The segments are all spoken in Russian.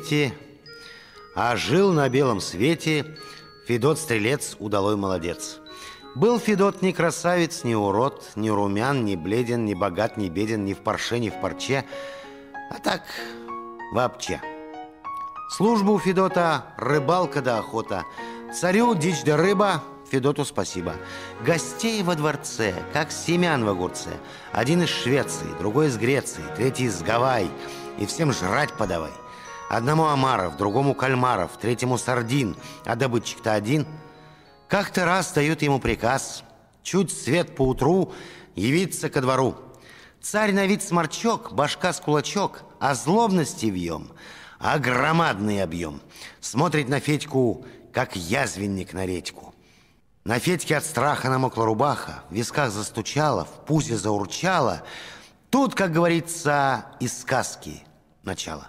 дети, а жил на белом свете Федот-стрелец, удалой молодец. Был Федот ни красавец, ни урод, ни румян, ни бледен, ни богат, ни беден, ни в парше, ни в парче, а так вообще. Служба у Федота — рыбалка да охота. Царю дичь да рыба, Федоту спасибо. Гостей во дворце, как семян в огурце. Один из Швеции, другой из Греции, третий из Гавайи. И всем жрать подавай. Одному омаров, другому кальмаров, третьему сардин, а добытчик-то один. Как-то раз дают ему приказ: чуть свет поутру явиться ко двору. Царь на вид сморчок, башка с кулачок, а злобности вьем, а громадный объем. Смотрит на Федьку, как язвенник на редьку. На Федьке от страха намокла рубаха, в висках застучала, в пузе заурчала. Тут, как говорится, из сказки начало.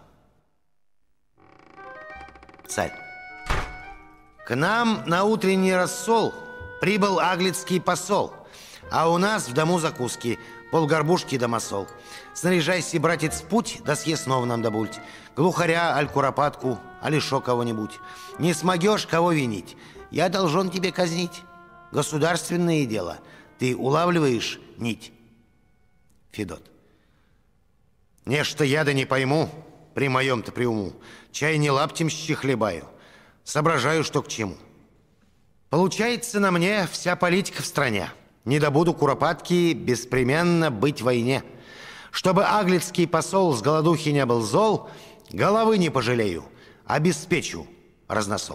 Царь. К нам на утренний рассол прибыл аглицкий посол, а у нас в дому закуски, полгорбушки да масол. Снаряжайся, братец, в путь, да съест снова нам добудь. Глухаря, аль куропатку, аль шо кого-нибудь. Не смогешь кого винить, я должен тебе казнить. Государственное дело, ты улавливаешь нить? Федот. Нечто я да не пойму, при моем-то при уму. Чай не лаптемщи хлебаю, соображаю, что к чему. Получается, на мне вся политика в стране. Не добуду куропатки беспременно быть в войне. Чтобы аглицкий посол с голодухи не был зол, головы не пожалею, обеспечу разносол.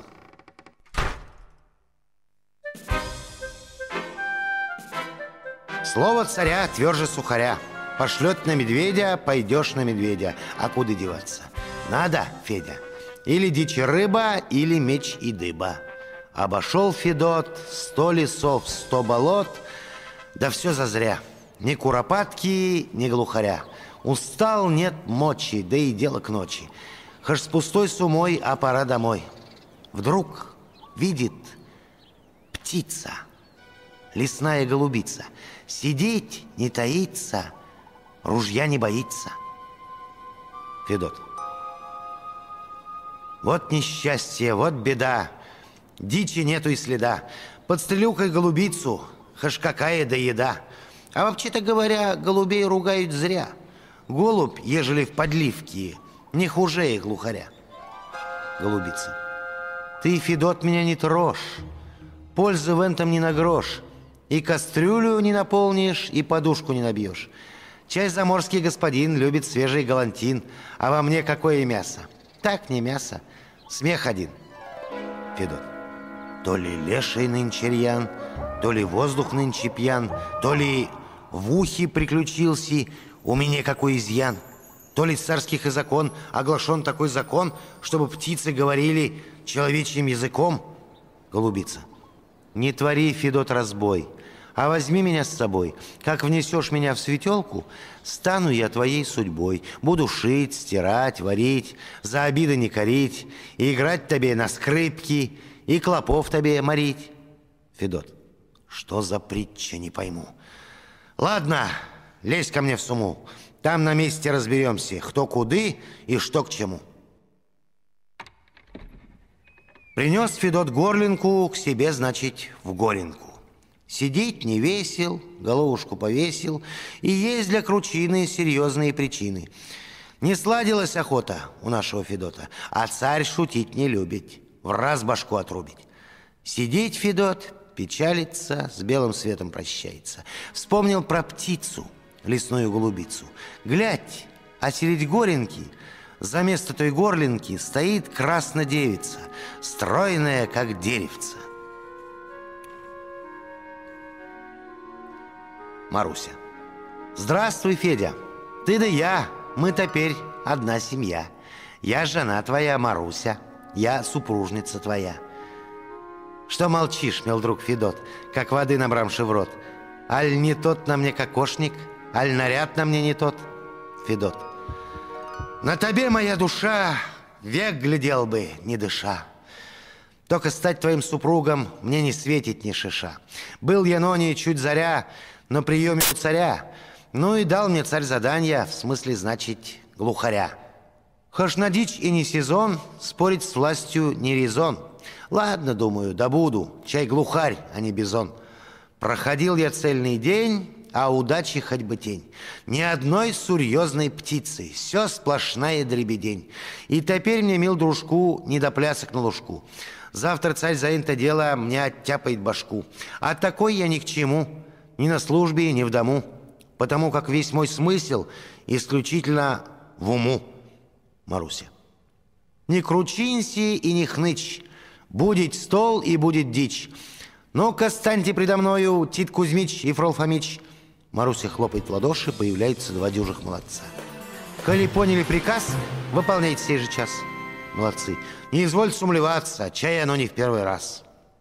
Слово царя тверже сухаря. Пошлет на медведя, пойдешь на медведя. А куда деваться? Надо, Федя. Или дичья рыба, или меч и дыба. Обошел Федот 100 лесов, 100 болот, да все зазря. Ни куропатки, ни глухаря. Устал, нет мочи, да и дело к ночи. Хоть с пустой сумой, а пора домой. Вдруг видит птица, лесная голубица. Сидит, не таится, ружья не боится. Федот. Вот несчастье, вот беда, дичи нету и следа. Подстрелю-ка голубицу, хаш какая да еда. А вообще-то говоря, голубей ругают зря. Голубь, ежели в подливке, не хуже глухаря. Голубица. Ты, Федот, меня не трожь, пользы в этом не на грош. И кастрюлю не наполнишь, и подушку не набьешь. Чай заморский господин любит свежий галантин, а во мне какое мясо? Так не мясо, смех один. Федот. То ли леший нынче рьян, то ли воздух нынче пьян, то ли в ухе приключился у меня какой изъян, то ли царских и закон оглашен такой закон, чтобы птицы говорили человечьим языком. Голубица. Не твори, Федот, разбой, а возьми меня с собой. Как внесешь меня в светелку, стану я твоей судьбой. Буду шить, стирать, варить, за обиды не корить, и играть тебе на скрипке, и клопов тебе морить. Федот. Что за притча, не пойму. Ладно, лезь ко мне в суму. Там на месте разберемся, кто куды и что к чему. Принес Федот горлинку к себе, значит, в горенку. Сидеть не весел, головушку повесил, и есть для кручины серьезные причины. Не сладилась охота у нашего Федота, а царь шутить не любит, в раз башку отрубить. Сидеть Федот, печалится, с белым светом прощается. Вспомнил про птицу, лесную голубицу. Глядь, а средь горенки, за место той горлинки, стоит краснодевица, стройная, как деревце. Маруся. Здравствуй, Федя. Ты да я, мы теперь одна семья. Я жена твоя, Маруся, я супружница твоя. Что молчишь, мил друг Федот, как воды набрамши в рот? Аль не тот на мне кокошник, аль наряд на мне не тот? Федот. На тебе, моя душа, век глядел бы, не дыша. Только стать твоим супругом мне не светит ни шиша. Был я ноне чуть заря на приеме у царя. Ну и дал мне царь задание, в смысле, значит, глухаря. Хошь на дичь и не сезон, спорить с властью не резон. Ладно, думаю, добуду, чай глухарь, а не бизон. Проходил я цельный день, а удачи хоть бы тень. Ни одной серьезной птицы, все сплошная дребедень. И теперь мне, мил дружку, не до плясок на лужку. Завтра царь за это дело мне оттяпает башку. А такой я ни к чему, ни на службе, ни в дому, потому как весь мой смысл исключительно в уму. Маруся. Не кручинься и не хнычь, будет стол и будет дичь. Ну-ка, станьте предо мною, Тит Кузьмич и Фрол Фомич. Маруся хлопает в ладоши, появляются два дюжих молодца. Коли поняли приказ, выполняйте сей же час. Молодцы. Не извольте сумлеваться, чай оно не в первый раз.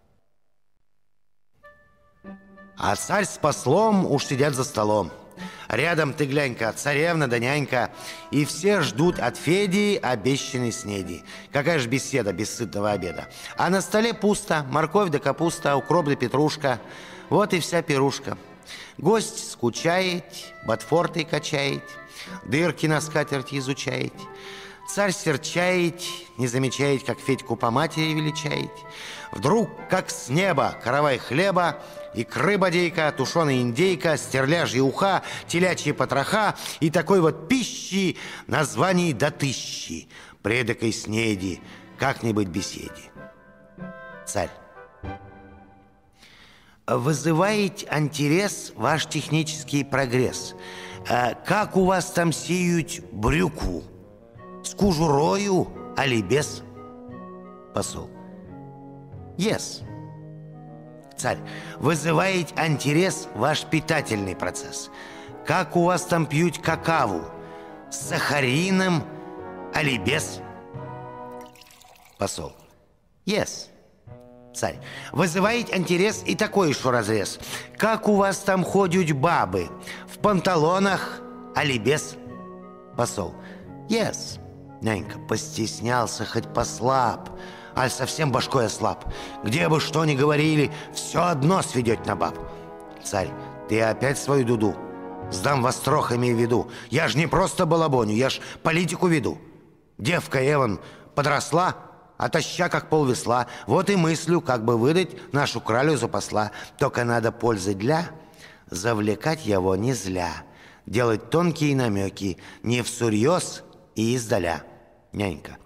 А царь с послом уж сидят за столом. Рядом, ты глянь-ка, царевна да нянька. И все ждут от Феди обещанной снеди. Какая же беседа без сытного обеда. А на столе пусто, морковь да капуста, укроп да петрушка. Вот и вся пирушка. Гость скучает, ботфорты качает, дырки на скатерти изучает. Царь серчает, не замечает, как Федьку по матери величает. Вдруг, как с неба, каравай хлеба, икры бодейка, тушеная индейка, стерляжья уха, телячьи потроха и такой вот пищи названий до 1000, предакой снеди, как-нибудь беседе. Царь. Вызывает интерес ваш технический прогресс. Как у вас там сеют брюкву? С кожурою, али без? Посол. Yes. Царь. Вызывает интерес ваш питательный процесс. Как у вас там пьют какаву? С сахарином, али без? Посол. Yes. Царь. Вызывает интерес и такой еще разрез. Как у вас там ходят бабы? В панталонах, али без? Посол. Yes. Нянька. Постеснялся, хоть послаб, аль совсем башкой ослаб. Где бы что ни говорили, все одно сведет на баб. Царь. Ты опять свою дуду? Сдам вас строго, имею в виду. Я ж не просто балабоню, я ж политику веду. Девка Эван подросла, отоща, как полвесла. Вот и мыслю, как бы выдать нашу кралю за посла. Только надо пользы для, завлекать его не зля, делать тонкие намеки, не всерьез и издаля. Нянька.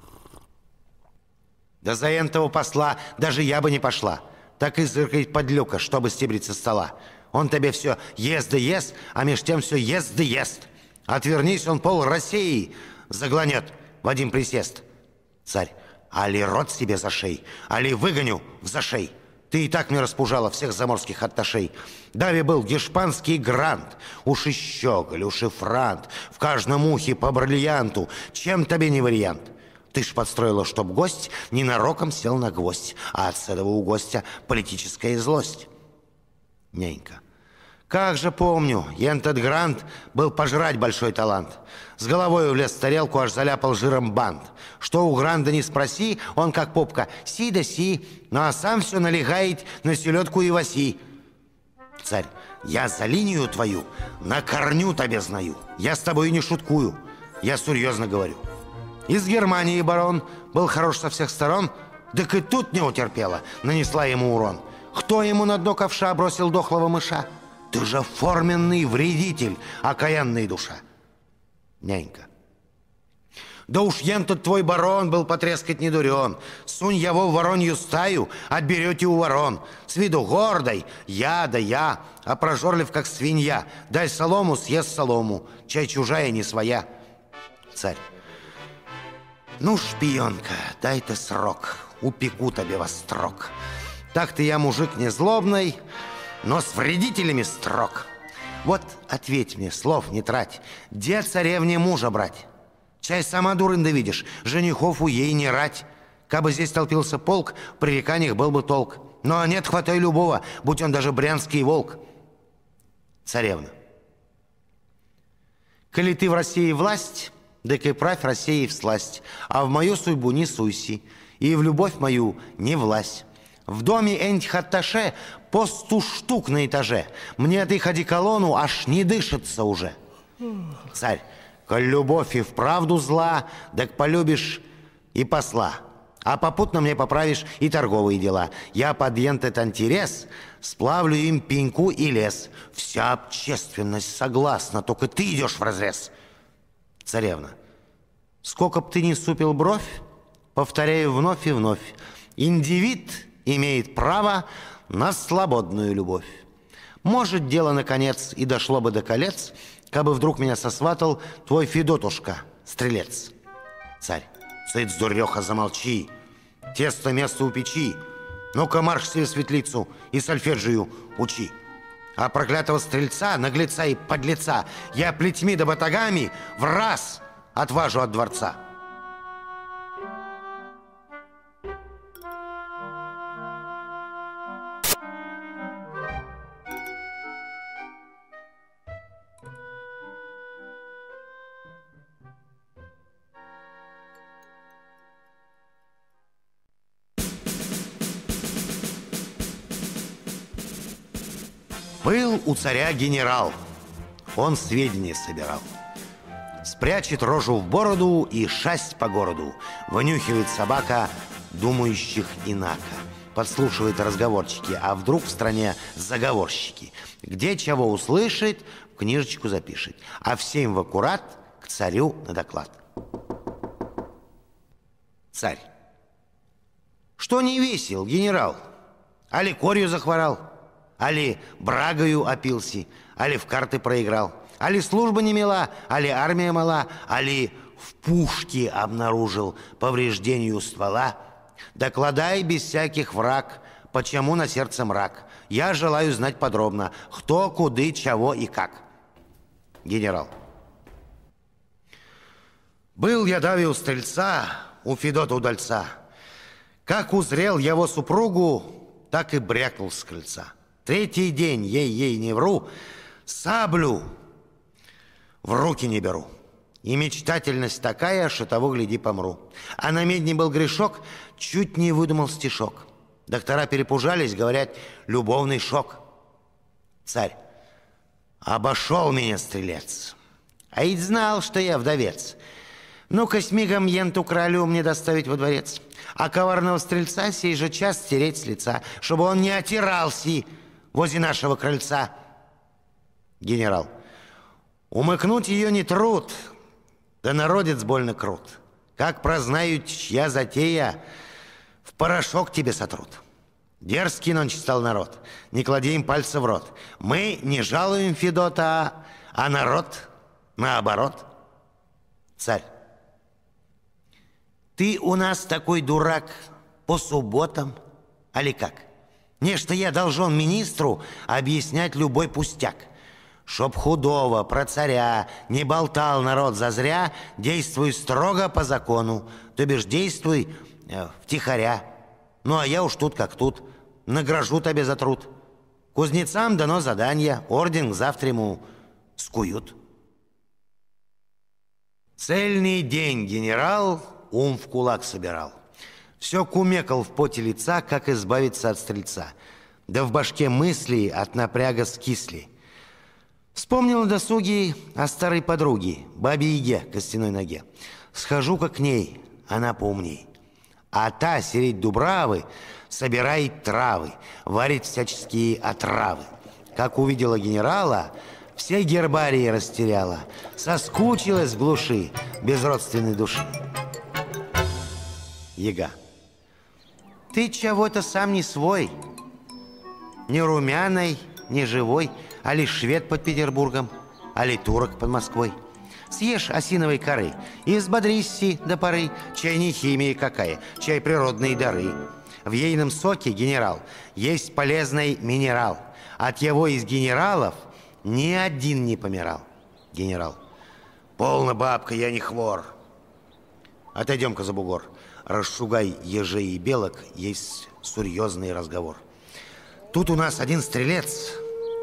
Да за энтого посла даже я бы не пошла. Так и зыркает подлюка, чтобы стебрить со стола. Он тебе все ест да ест, а меж тем все ест да ест. Отвернись, он пол России заглянет в один присест. Царь. Али рот себе зашей, али выгоню в зашей. Ты и так мне распужала всех заморских атташей. Дави был гешпанский грант, уж и щеголь, уж и франт, в каждом ухе по бриллианту. Чем тебе не вариант? Ты ж подстроила, чтоб гость ненароком сел на гвоздь, а от этого у гостя политическая злость. Нянька. Как же помню, этот грант был пожрать большой талант. С головой влез в тарелку, аж заляпал жиром бант. Что у гранда не спроси, он как попка си да си, ну а сам все налегает на селедку и васи. Царь. Я за линию твою на корню тебе знаю. Я с тобой не шуткую, я серьезно говорю. Из Германии барон был хорош со всех сторон, так и тут не утерпела, нанесла ему урон. Кто ему на дно ковша бросил дохлого мыша? Ты же форменный вредитель, окаянная душа. Нянька. Да уж ентот твой барон был потрескать не дурен. Сунь его в воронью стаю, отберете у ворон. С виду гордой, я да я, а прожорлив как свинья. Дай солому, съест солому, чай чужая не своя. Царь. Ну, шпионка, дай-то срок, упеку тебе во строк. Так-то я мужик не злобный, но с вредителями строг. Вот ответь мне, слов не трать, где царевне мужа брать? Чай сама дурында видишь, женихов у ей не рать. Кабы здесь толпился полк, в пререканиях был бы толк. Но нет, хватай любого, будь он даже брянский волк. Царевна. Коли ты в России власть, так и правь Россией всласть, а в мою судьбу не суйся, и в любовь мою не влазь. В доме этих атташе по 100 штук на этаже. Мне от их одеколону аж не дышится уже. Царь. Коль любовь и вправду зла, так полюбишь и посла. А попутно мне поправишь и торговые дела. Я под этот интерес сплавлю им пеньку и лес. Вся общественность согласна, только ты идешь вразрез. Царевна. Сколько б ты ни супил бровь, повторяю вновь и вновь, индивид имеет право на свободную любовь. Может, дело, наконец, и дошло бы до колец, кабы вдруг меня сосватал твой Федотушка, стрелец. Царь. Цыц, дуреха, замолчи. Тесто место у печи. Ну-ка, марш себе светлицу и сольфеджию учи. А проклятого стрельца, наглеца и подлеца я плетьми да батагами в раз отважу от дворца. Был у царя генерал, он сведения собирал. Спрячет рожу в бороду и шасть по городу. Вынюхивает собака думающих инако. Подслушивает разговорчики, а вдруг в стране заговорщики. Где чего услышит, в книжечку запишет. А всем в аккурат к царю на доклад. Царь. Что не весел, генерал? Али корью захворал? Али брагою опился, али в карты проиграл, али служба не мила, али армия мала, али в пушке обнаружил повреждению ствола. Докладай без всяких враг, почему на сердце мрак. Я желаю знать подробно, кто, куды, чего и как. Генерал. Был я дави у стрельца, у Федота удальца. Как узрел его супругу, так и брякнул с крыльца. Третий день, ей не вру, саблю в руки не беру. И мечтательность такая, что того, гляди, помру. А на медне был грешок, чуть не выдумал стишок. Доктора перепужались, говорят, любовный шок. Царь. Обошел меня стрелец, а ведь знал, что я вдовец. Ну-ка, с мигом енту кралю мне доставить во дворец, а коварного стрельца сей же час стереть с лица, чтобы он не отирался возле нашего крыльца. Генерал. Умыкнуть ее не труд, да народец больно крут. Как прознают, чья затея, в порошок тебе сотрут. Дерзкий нонче стал народ, не клади им пальца в рот. Мы не жалуем Федота, а народ наоборот. Царь. Ты у нас такой дурак по субботам, али как? Нечто я должен министру объяснять любой пустяк. Чтоб худого про царя не болтал народ зазря, действуй строго по закону, то бишь действуй втихаря. Ну, а я уж тут как тут, награжу тебе за труд. Кузнецам дано задание, орден завтра ему скуют. Цельный день генерал ум в кулак собирал. Все кумекал в поте лица, как избавиться от стрельца. Да в башке мысли от напряга скисли. Вспомнил на досуге о старой подруге, бабе Яге, костяной ноге. Схожу-ка к ней, она поумней. А та, сереть дубравы, собирает травы, варит всяческие отравы. Как увидела генерала, все гербарии растеряла. Соскучилась в глуши без родственной души. Яга. Ты чего-то сам не свой, ни румяной, ни живой, али швед под Петербургом, али турок под Москвой. Съешь осиновой коры и взбодрись до поры, чай не химия какая, чай природные дары. В ейном соке, генерал, есть полезный минерал. От его из генералов ни один не помирал. Генерал. Полно, бабка, я не хвор. Отойдем-ка за бугор. Расшугай ежей и белок, есть серьезный разговор. Тут у нас один стрелец,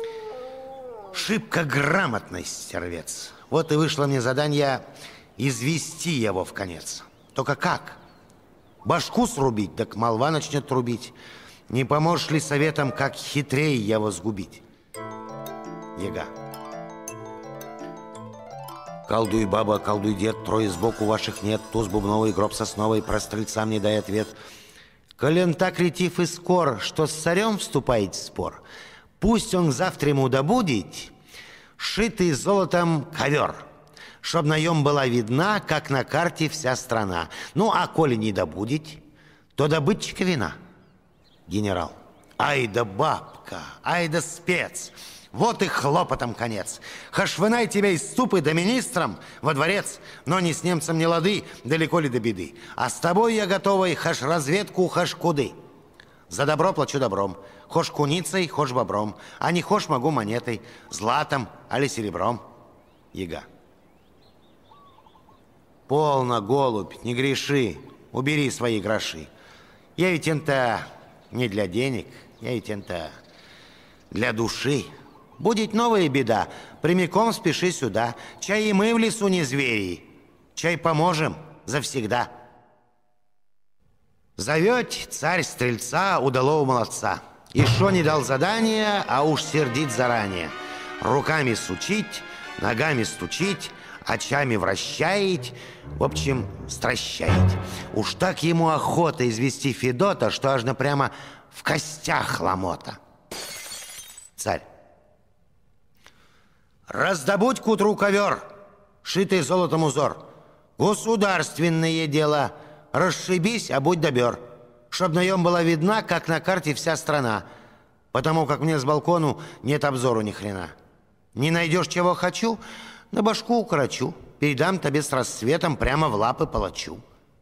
шибко грамотный стервец. Вот и вышло мне задание извести его в конец. Только как? Башку срубить, так молва начнет трубить. Не поможешь ли советом, как хитрее его сгубить? Яга. Колдуй, баба, колдуй, дед, трое сбоку ваших нет, туз бубновый, гроб сосновый, про стрельцам не дай ответ. Колен так ретив и скор, что с царем вступает в спор, пусть он завтра ему добудет шитый золотом ковер, чтоб на нем была видна, как на карте вся страна. Ну, а коли не добудет, то добытчика вина. Генерал. Ай да бабка, ай да спец, вот и хлопотом конец. Хашвынай тебя из ступы да министром во дворец, но ни с немцем не лады, далеко ли до беды. А с тобой я готовый хаш разведку, хаш куды. За добро плачу добром, хошь куницей, хошь бобром, а не хошь могу монетой, златом, али серебром. Яга. Полно, голубь, не греши, убери свои гроши. Я ведь это не для денег, я ведь это для души. Будет новая беда, прямиком спеши сюда. Чай и мы в лесу не звери, чай поможем завсегда. Зовет царь стрельца, удалого молодца. И шо не дал задания, а уж сердит заранее. Руками сучить, ногами стучить, очами вращает, в общем, стращает. Уж так ему охота извести Федота, что аж прямо в костях ломота. Царь. Раздобудь к утру ковер, шитый золотом узор. Государственное дело. Расшибись, а будь добер, чтоб на нем была видна, как на карте вся страна, потому как мне с балкону нет обзору ни хрена. Не найдешь, чего хочу, на башку укорочу, передам тебе с рассветом прямо в лапы палачу.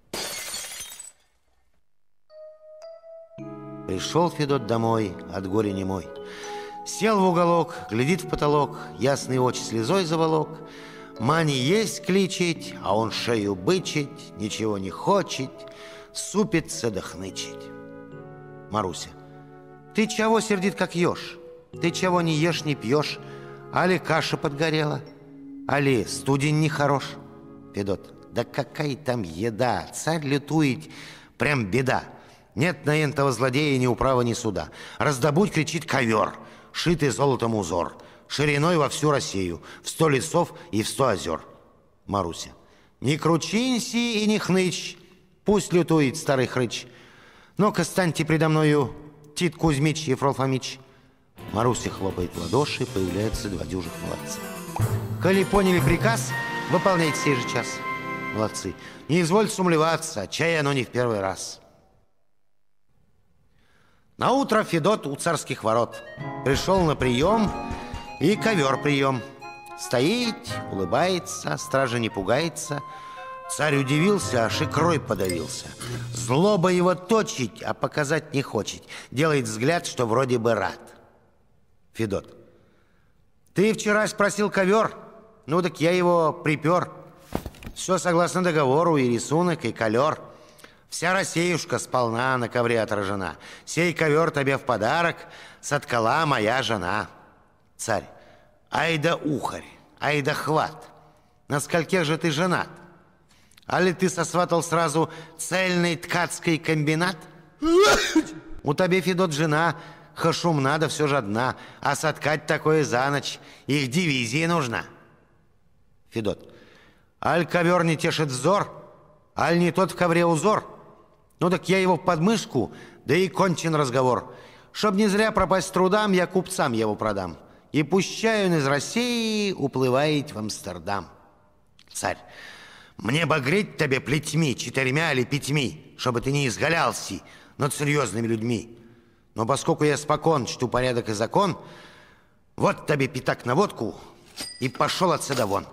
Пришел Федот домой от горя немой. Сел в уголок, глядит в потолок, ясные очи слезой заволок. Мани есть кличить, а он шею бычить, ничего не хочет, супится да хнычить. Маруся. Ты чего сердит, как еж? Ты чего не ешь, не пьешь? Али каша подгорела? Али студень нехорош? Федот. Да какая там еда? Царь лютует, прям беда. Нет на энтого злодея ни управа, ни суда. Раздобудь, кричит, ковер, шитый золотом узор, шириной во всю Россию, в 100 лесов и в 100 озер. Маруся. Не кручинься и не хнычь, пусть лютует старый хрыч. Ну-ка, станьте предо мною, Тит Кузьмич, Ефрол Фомич. Маруся хлопает в ладоши, появляются два дюжих молодца. Коли поняли приказ, выполняйте сей же час. Молодцы. Не извольте сумлеваться, чай оно не в первый раз. Наутро Федот у царских ворот пришел на прием, и ковер прием. Стоит, улыбается, стража не пугается. Царь удивился, аж икрой подавился. Злоба его точить, а показать не хочет. Делает взгляд, что вроде бы рад. Федот. Ты вчера спросил ковер? Ну так я его припер. Все согласно договору, и рисунок, и колер. Вся Россиюшка сполна на ковре отражена. Сей ковер тебе в подарок соткала моя жена. Царь. Ай да ухарь, ай да хват. На скольких же ты женат? Али ты сосватал сразу цельный ткацкий комбинат? У тебя, Федот, жена хашумна, да все же одна, а соткать такое за ночь их дивизии нужна. Федот. Аль ковер не тешит взор, аль не тот в ковре узор. Ну так я его в подмышку, да и кончен разговор. Чтоб не зря пропасть трудам, я купцам его продам. И пущай он из России уплывает в Амстердам. Царь. Мне бы греть тебе плетьми, 4 или 5, чтобы ты не изгалялся над серьезными людьми. Но поскольку я спокон чту порядок и закон, вот тебе пятак на водку и пошел отсюда вон.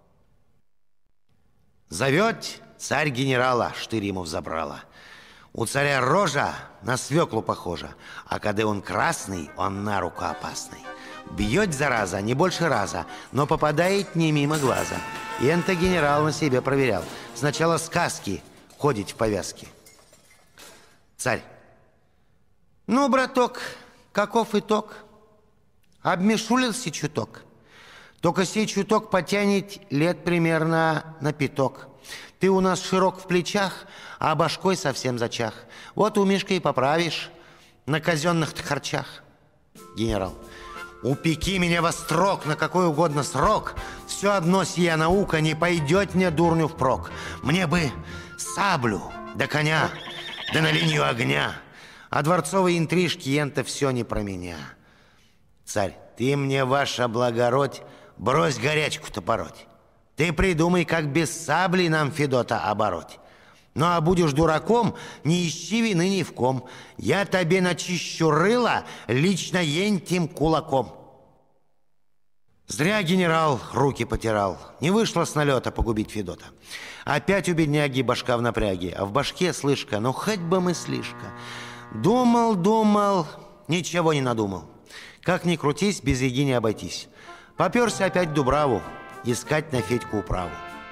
Зовет царь генерала, штырь ему взобрала. У царя рожа на свеклу похожа, а когда он красный, он на руку опасный. Бьет, зараза, не больше раза, но попадает не мимо глаза. И это генерал на себе проверял. Сначала сказки ходить в повязке. Царь. Ну, браток, каков итог? Обмешулился чуток. Только сей чуток потянет лет примерно на 5. Ты у нас широк в плечах, а башкой совсем зачах. Вот у Мишка и поправишь на казенных-то харчах. Генерал. Упеки меня во строк на какой угодно срок, Все одно сия наука не пойдет мне дурню впрок. Мне бы саблю, да коня, да на линию огня. А дворцовые интрижки ента все не про меня. Царь, ты мне, ваша благородь, брось горячку-то пороть. Ты придумай, как без сабли нам Федота обороть. Ну, а будешь дураком, не ищи вины ни в ком. Я тебе начищу рыло лично ентим кулаком. Зря генерал руки потирал. Не вышло с налета погубить Федота. Опять у бедняги башка в напряге, а в башке слышка, ну хоть бы мыслишка. Думал, ничего не надумал. Как ни крутись, без еги не обойтись. Поперся опять в Дубраву искать на Федьку управу.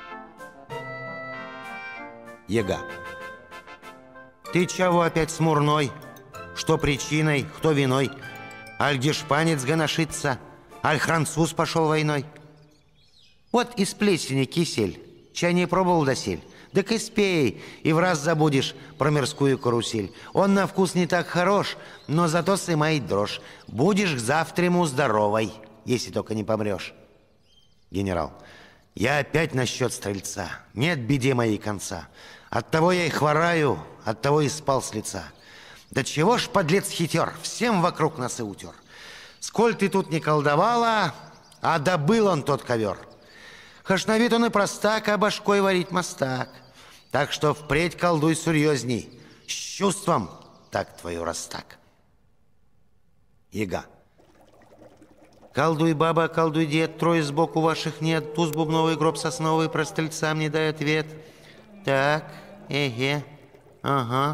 Яга. Ты чего опять смурной? Что причиной, кто виной? Аль гешпанец гоношится, аль француз пошел войной? Вот из плесени кисель, чай не пробовал досель. Так и спей, и в раз забудешь про мирскую карусель. Он на вкус не так хорош, но зато сымает дрожь. Будешь к завтраму здоровой, если только не помрешь. Генерал. Я опять насчет стрельца. Нет беде моей конца. Оттого я и хвораю, оттого и спал с лица. Да чего ж, подлец хитер, всем вокруг носы утер. Сколь ты тут не колдовала, а добыл он тот ковер. Хаш на вид он и простак, а башкой варить мастак. Так что впредь колдуй серьезней. С чувством так твою растак. Яга. Колдуй, баба, колдуй, дед, трое сбоку ваших нет. Туз бубновый, гроб сосновый, про стрельца мне дай ответ. Так, ага.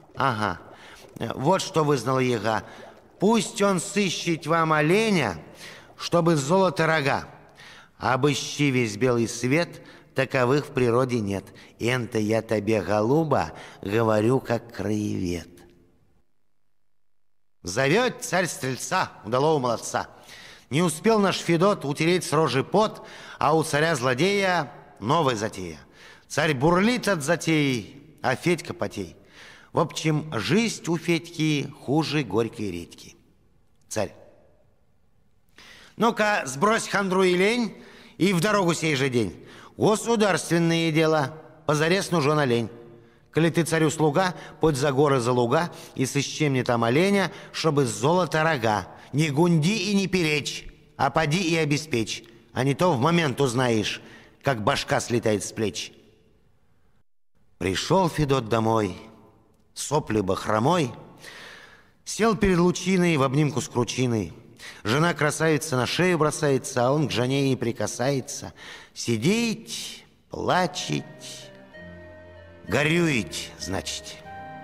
Вот что вызнала яга. Пусть он сыщет вам оленя, чтобы золото рога. Обыщи весь белый свет, таковых в природе нет. Энто я тебе, голуба, говорю, как краевед. Зовет царь стрельца, удалого молодца. Не успел наш Федот утереть с рожи пот, а у царя-злодея новая затея. Царь бурлит от затеи, а Федька потей. В общем, жизнь у Федьки хуже горькой редьки. Царь. Ну-ка, сбрось хандру и лень, и в дорогу сей же день. Государственные дела, позарез нужен олень. Коли ты царю слуга, подь за горы за луга и сыщи мне там оленя, чтобы золото рога. Не гунди и не перечь, а поди и обеспечь, а не то в момент узнаешь, как башка слетает с плеч. Пришел Федот домой, сопли бахромой, сел перед лучиной в обнимку с кручиной. Жена красавица на шею бросается, а он к жене не прикасается. Сидеть, плачить, горюить, значит.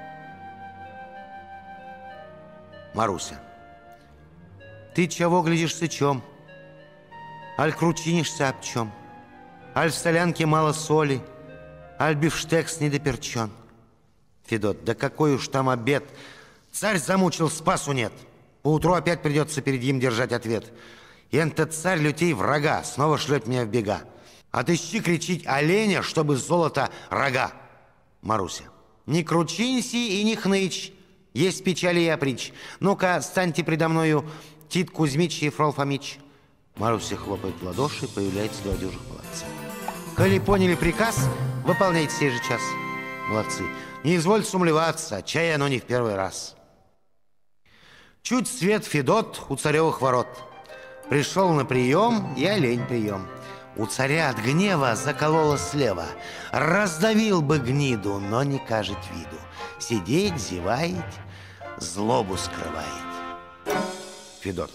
Маруся. Ты чего глядишь сычом? Аль кручинишься об чем? Аль в солянке мало соли, аль бифштекс недоперчен. Федот, да какой уж там обед. Царь замучил, спасу нет. Поутру опять придется перед ним держать ответ. И этот царь лютей врага снова шлет меня в бега. Отыщи кричить оленя, чтобы золото рога. Маруся. Не кручинься и не хнычь. Есть печали и опричь. Ну-ка, станьте предо мною, Тит Кузьмич и Фрол Фомич. Маруся хлопает в ладоши, появляется два дюжих молодца. Коли поняли приказ, выполняйте сей же час. Молодцы. Не извольте сумлеваться, чай оно не в первый раз. Чуть свет Федот у царевых ворот. Пришел на прием, и олень прием. У царя от гнева закололо слева. Раздавил бы гниду, но не кажет виду. Сидеть, зевает, злобу скрывает. Федот.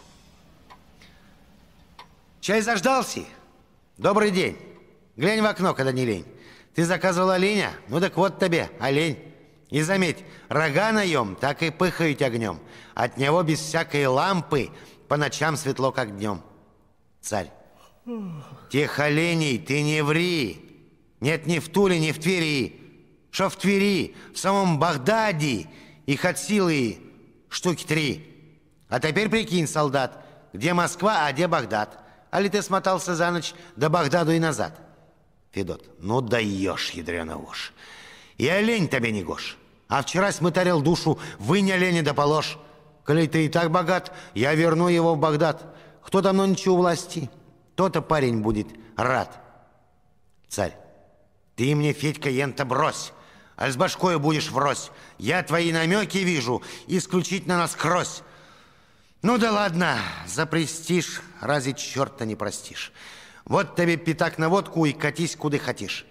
Чай заждался? Добрый день. Глянь в окно, когда не лень. Ты заказывал оленя? Ну так вот тебе, олень. И заметь, рога наем так и пыхают огнем. От него без всякой лампы по ночам светло, как днем. Царь. Тех оленей ты не ври. Нет ни в Туле, ни в Твери. Что в Твери, в самом Багдаде их от силы штуки 3. А теперь прикинь, солдат, где Москва, а где Багдад? Али ты смотался за ночь до Багдаду и назад? Федот. Ну даешь, ядрёна вошь. И олень тебе не гош. А вчера смытарил душу, вынь оленя да положь. Коли ты и так богат, я верну его в Багдад. Кто давно ничего власти? То-то парень будет рад. Царь: ты мне, Федька, ента брось, а с башкою будешь врозь. Я твои намеки вижу исключительно насквозь. Ну да ладно, за престиж разве черта не простишь. Вот тебе пятак на водку и катись куда хотишь.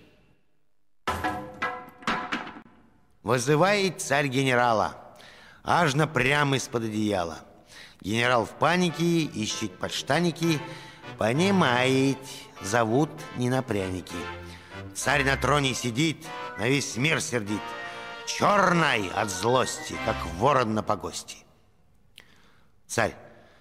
Вызывает царь генерала, аж напрямо из-под одеяла. Генерал в панике, ищет подштанники, понимает, зовут не на пряники. Царь на троне сидит, на весь мир сердит, черный от злости, как ворон на погости. Царь: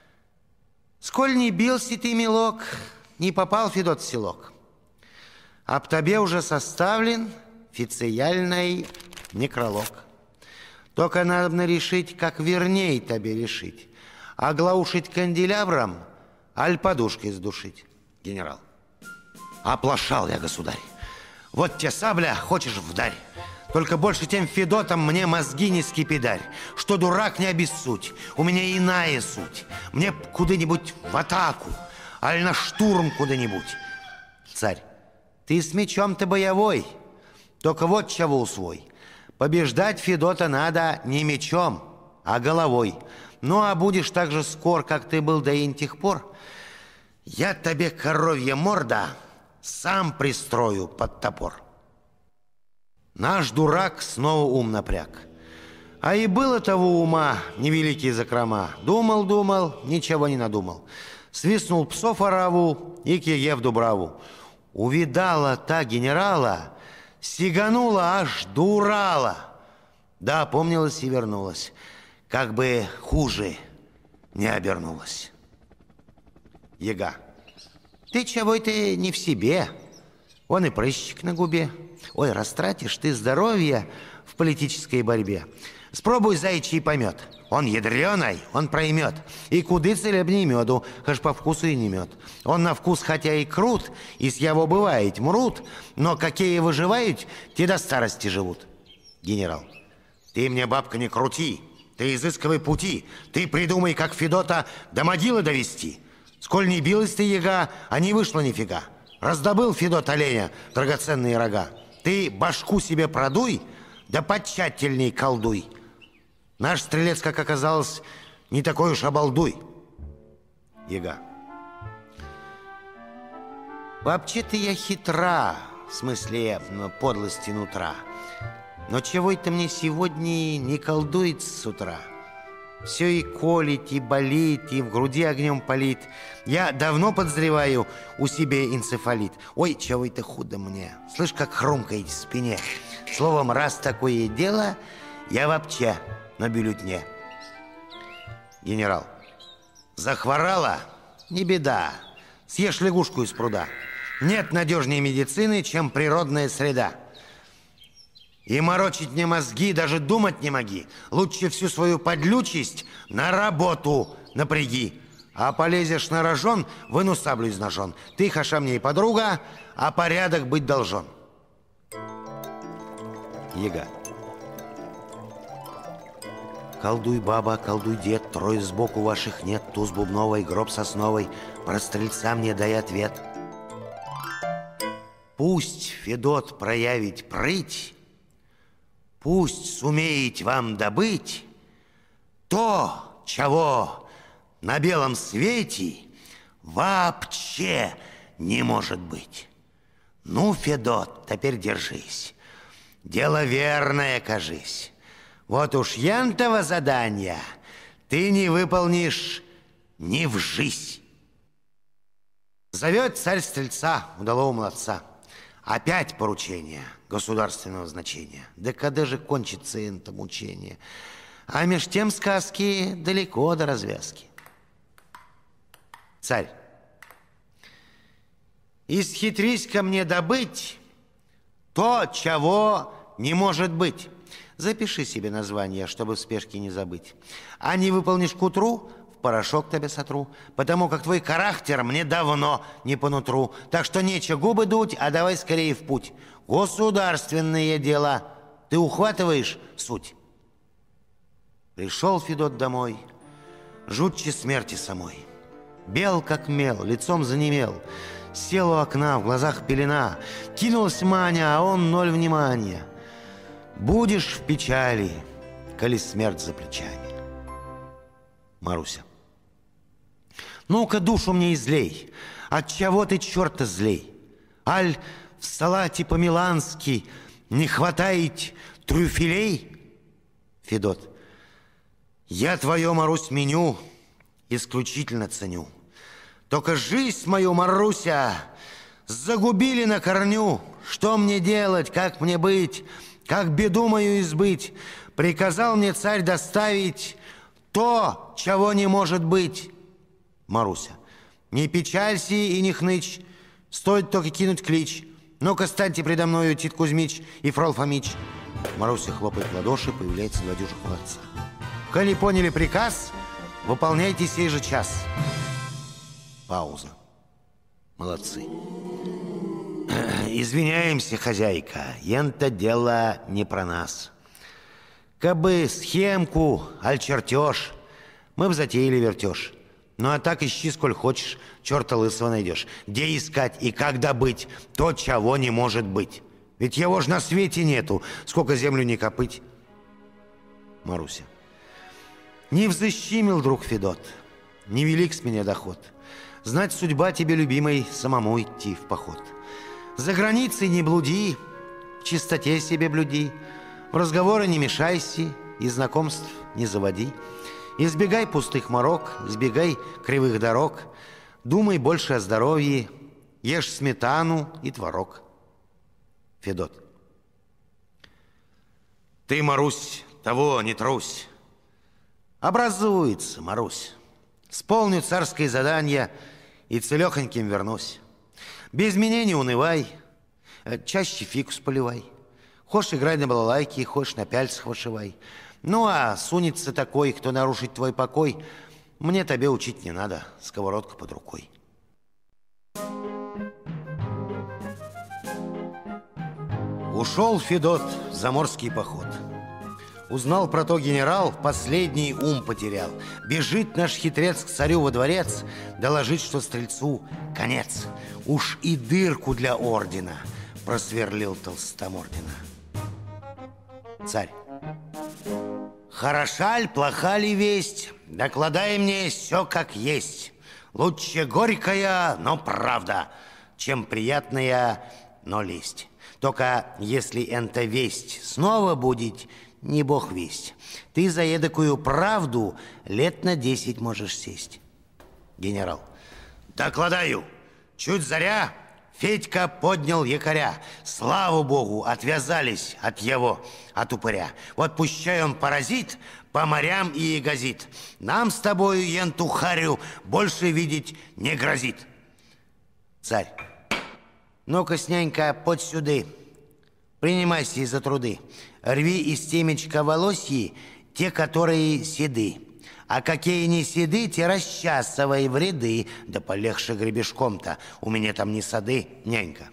сколь не бился ты, милок, не попал Федот в селок. Об тебе уже составлен официальный некролог. Только надо решить, как верней тебе решить. Оглаушить канделябром, аль подушкой сдушить. Генерал: оплошал я, государь. Вот те сабля, хочешь вдарь. Только больше тем Федотом мне мозги не скипидарь. Что дурак, не обессудь. У меня иная суть. Мне куда-нибудь в атаку, аль на штурм куда-нибудь. Царь: ты с мечом-то боевой. Только вот чего усвой. Побеждать Федота надо не мечом, а головой. Ну, а будешь так же скор, как ты был до интих пор, я тебе, коровья морда, сам пристрою под топор. Наш дурак снова ум напряг. А и было того ума невеликие закрома. Думал, ничего не надумал. Свистнул псов ораву и к еге в дубраву. Увидала та генерала, сиганула аж до Урала. Да, опомнилась и вернулась. Как бы хуже не обернулась. Яга: ты чего это не в себе? Он и прыщик на губе. Ой, растратишь ты здоровье в политической борьбе. Спробуй заячий помет. Он ядреный, он проймет. И куды целебней меду, хоть по вкусу и не мед. Он на вкус хотя и крут, и с его бывает мрут, но какие выживают, те до старости живут. Генерал: ты мне, бабка, не крути, ты изыскивай пути, ты придумай, как Федота до могилы довести. Сколь не билась ты, яга, а не вышло нифига. Раздобыл Федот оленя драгоценные рога. Ты башку себе продуй, да потщательней колдуй. Наш стрелец, как оказалось, не такой уж обалдуй. Яга: вообще-то я хитра, в смысле подлости нутра. Но чего это мне сегодня не колдует с утра? Все и колит, и болит, и в груди огнем палит. Я давно подозреваю у себя энцефалит. Ой, чего это худо мне. Слышь, как хрумкает в спине. Словом, раз такое дело, я вообще на бюллетне. Генерал: захворала? Не беда. Съешь лягушку из пруда. Нет надежнее медицины, чем природная среда. И морочить мне мозги, даже думать не моги. Лучше всю свою подлючесть на работу напряги. А полезешь на рожон, выну саблю из ножон. Ты, хаша, мне и подруга, а порядок быть должен. Яга: колдуй, баба, колдуй, дед, трое сбоку ваших нет, туз бубновой, гроб сосновой, про стрельца мне дай ответ. Пусть Федот проявить прыть, пусть сумеет вам добыть то, чего на белом свете вообще не может быть. Ну, Федот, теперь держись. Дело верное, кажись. Вот уж янтова задания ты не выполнишь ни в жизнь. Зовет царь стрельца, удалого молодца. Опять поручение государственного значения. Да когда же кончится это мучение? А меж тем сказки далеко до развязки. Царь: исхитрись ко мне добыть то, чего не может быть. Запиши себе название, чтобы в спешке не забыть. А не выполнишь к утру, в порошок тебя сотру, потому как твой характер мне давно не по нутру. Так что нечего губы дуть, а давай скорее в путь. Государственные дела. Ты ухватываешь суть? Пришел Федот домой, жутче смерти самой. Бел, как мел, лицом занемел. Сел у окна, в глазах пелена. Кинулась Маня, а он ноль внимания. Будешь в печали, коли смерть за плечами. Маруся. Ну-ка, душу мне излей. Отчего ты, черта, злей? Аль в салате по-милански не хватает трюфелей? Федот. Я твое, Марусь, меню исключительно ценю. Только жизнь мою, Маруся, загубили на корню. Что мне делать, как мне быть, как беду мою избыть? Приказал мне царь доставить то, чего не может быть. Маруся. Не печалься и не хнычь, стоит только кинуть клич. Ну-ка, станьте предо мною, Тит Кузьмич и Фрол Фомич. Маруся хлопает в ладоши, появляется два дюжих молодца. Коли поняли приказ, выполняйте сей же час. Пауза. Молодцы. Извиняемся, хозяйка, ента дело не про нас. Кабы схемку, аль чертеж, мы б затеяли вертеж. Ну а так ищи сколь хочешь, черта лысого найдешь. Где искать и как добыть то, чего не может быть? Ведь его ж на свете нету, сколько землю не копыть. Маруся. Не взыщимил, друг Федот, невелик с меня доход. Знать, судьба тебе, любимой, самому идти в поход. За границей не блуди, в чистоте себе блюди, в разговоры не мешайся и знакомств не заводи. Избегай пустых морок, избегай кривых дорог, думай больше о здоровье, ешь сметану и творог. Федот. Ты, Марусь, того не трусь. Образуется, Марусь. Сполню царское задание и целехоньким вернусь. Без меня не унывай, чаще фикус поливай. Хочешь играй на балалайке, хочешь на пяльцах вышивай. Ну, а сунется такой, кто нарушит твой покой, мне тебе учить не надо, сковородка под рукой. Ушел Федот в заморский поход. Узнал про то генерал, последний ум потерял. Бежит наш хитрец к царю во дворец, доложить, что стрельцу конец. Уж и дырку для ордена просверлил толстомордина. Царь. Хороша ль, плоха ли весть? Докладай мне все как есть. Лучше горькая, но правда, чем приятная, но лесть. Только если энта весть снова будет, не бог весть. Ты за эдакую правду лет на 10 можешь сесть. Генерал. Докладаю. Чуть заря, Федька поднял якоря. Слава богу, отвязались от его, от упыря. Вот пущай он паразит по морям и газит. Нам с тобою, енту харю, больше видеть не грозит. Царь. Ну-ка, снянька, под сюды. Принимайся за труды. Рви из темечка волосьи те, которые седы. А какие не седы, те расчасывай в ряды. Да полегше гребешком-то, у меня там не сады, нянька.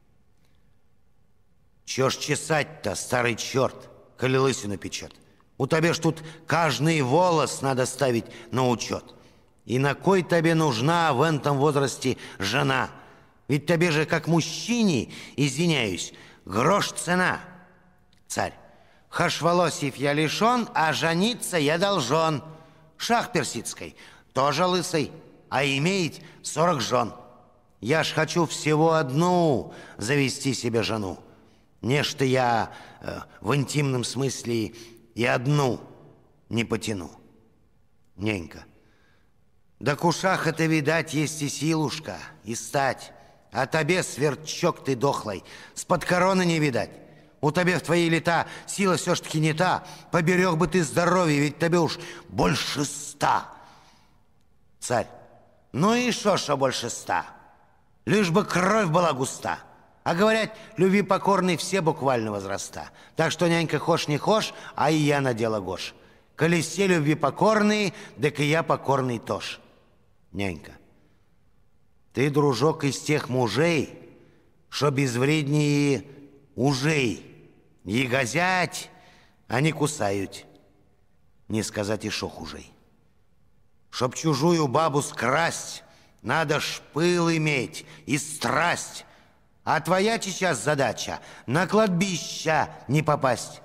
Чё ж чесать-то, старый черт, коли лысину печет? У тебя ж тут каждый волос надо ставить на учет. И на кой тебе нужна в этом возрасте жена? Ведь тебе же, как мужчине, извиняюсь, грош цена. Царь. Хашволосьев я лишен, а жениться я должен. Шах персидской, тоже лысый, а имеет 40 жен. Я ж хочу всего одну завести себе жену. Нечто я в интимном смысле и одну не потяну. Ненька. Да кушаха-то, видать, есть и силушка, и стать. А тебе, сверчок ты дохлый, с-под короны не видать. У тебя в твои лета сила все ж таки не та. Поберег бы ты здоровье, ведь тебе уж больше 100. Царь. Ну и шо больше 100? Лишь бы кровь была густа. А говорят, люби покорный все буквально возраста. Так что, нянька, хошь не хошь, а и я на дело гош. Коли все любви покорные, так и я покорный тоже. Нянька. Ты, дружок, из тех мужей, шо безвреднее ужей. И газять, а не кусают. Не сказать и шо хужей. Чтоб чужую бабу скрасть, надо ж пыл иметь и страсть. А твоя сейчас задача — на кладбище не попасть.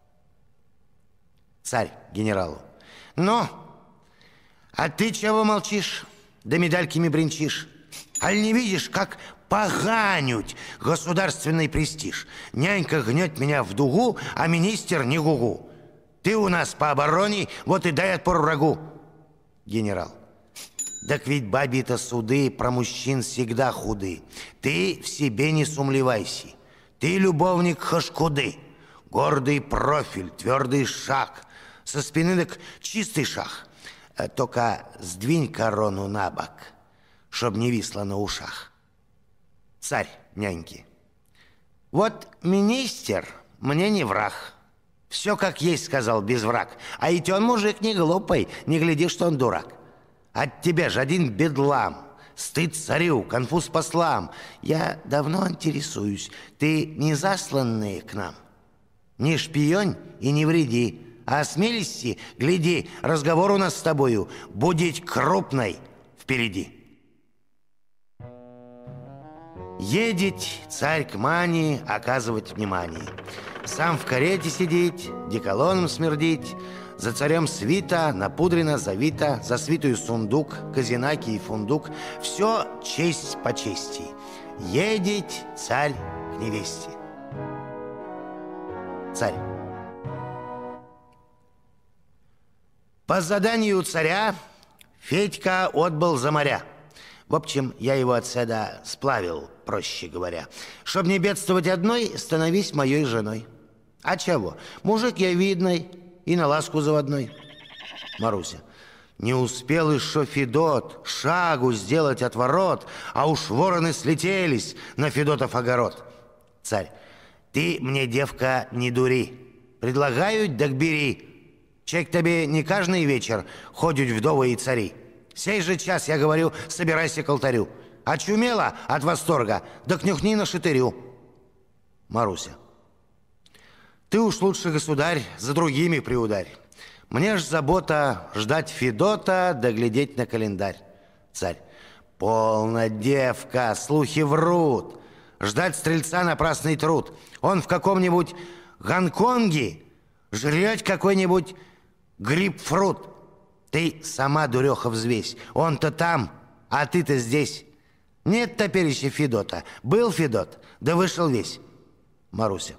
Царь генералу: ну, а ты чего молчишь, да медальками бренчишь? Аль не видишь, как поганють государственный престиж? Нянька гнет меня в дугу, а министр не гугу. Ты у нас по обороне, вот и дай отпор врагу. Генерал: так ведь бабе-то суды про мужчин всегда худы. Ты в себе не сумлевайся. Ты любовник Хашкуды. Гордый профиль, твердый шаг. Со спины так чистый шаг. Только сдвинь корону на бок, чтоб не висло на ушах. Царь няньки: вот министр мне не враг. Все как есть, сказал, без враг. А ведь он мужик не глупый, не гляди, что он дурак. От тебя же один бедлам, стыд царю, конфуз послам. Я давно интересуюсь, ты не засланный к нам? Не шпионь и не вреди, а осмелись, гляди, разговор у нас с тобою будет крупный впереди. Едет царь к Мани оказывать внимание. Сам в карете сидеть, деколоном смердить. За царем свита, напудрено, завита, за свитую сундук, казинаки и фундук. Все честь по чести. Едет царь к невесте. Царь: по заданию царя Федька отбыл за моря. В общем, я его отседа сплавил, проще говоря. Чтоб не бедствовать одной, становись моей женой. А чего? Мужик я видный и на ласку заводной. Маруся: не успел еще Федот шагу сделать от ворот, а уж вороны слетелись на Федотов огород. Царь: ты мне, девка, не дури. Предлагают, так бери. Чек тебе не каждый вечер ходят вдовы и цари. Сей же час, я говорю, собирайся к алтарю. Очумела от восторга, да кнюхни на шатырю. Маруся: ты уж лучше, государь, за другими приударь. Мне ж забота ждать Федота, да глядеть на календарь. Царь: полно, девка, слухи врут. Ждать стрельца — напрасный труд. Он в каком-нибудь Гонконге жрет какой-нибудь грейпфрут. Ты сама, дуреха, взвесь. Он-то там, а ты-то здесь. Нет топереча Федота. Был Федот, да вышел весь. Маруся: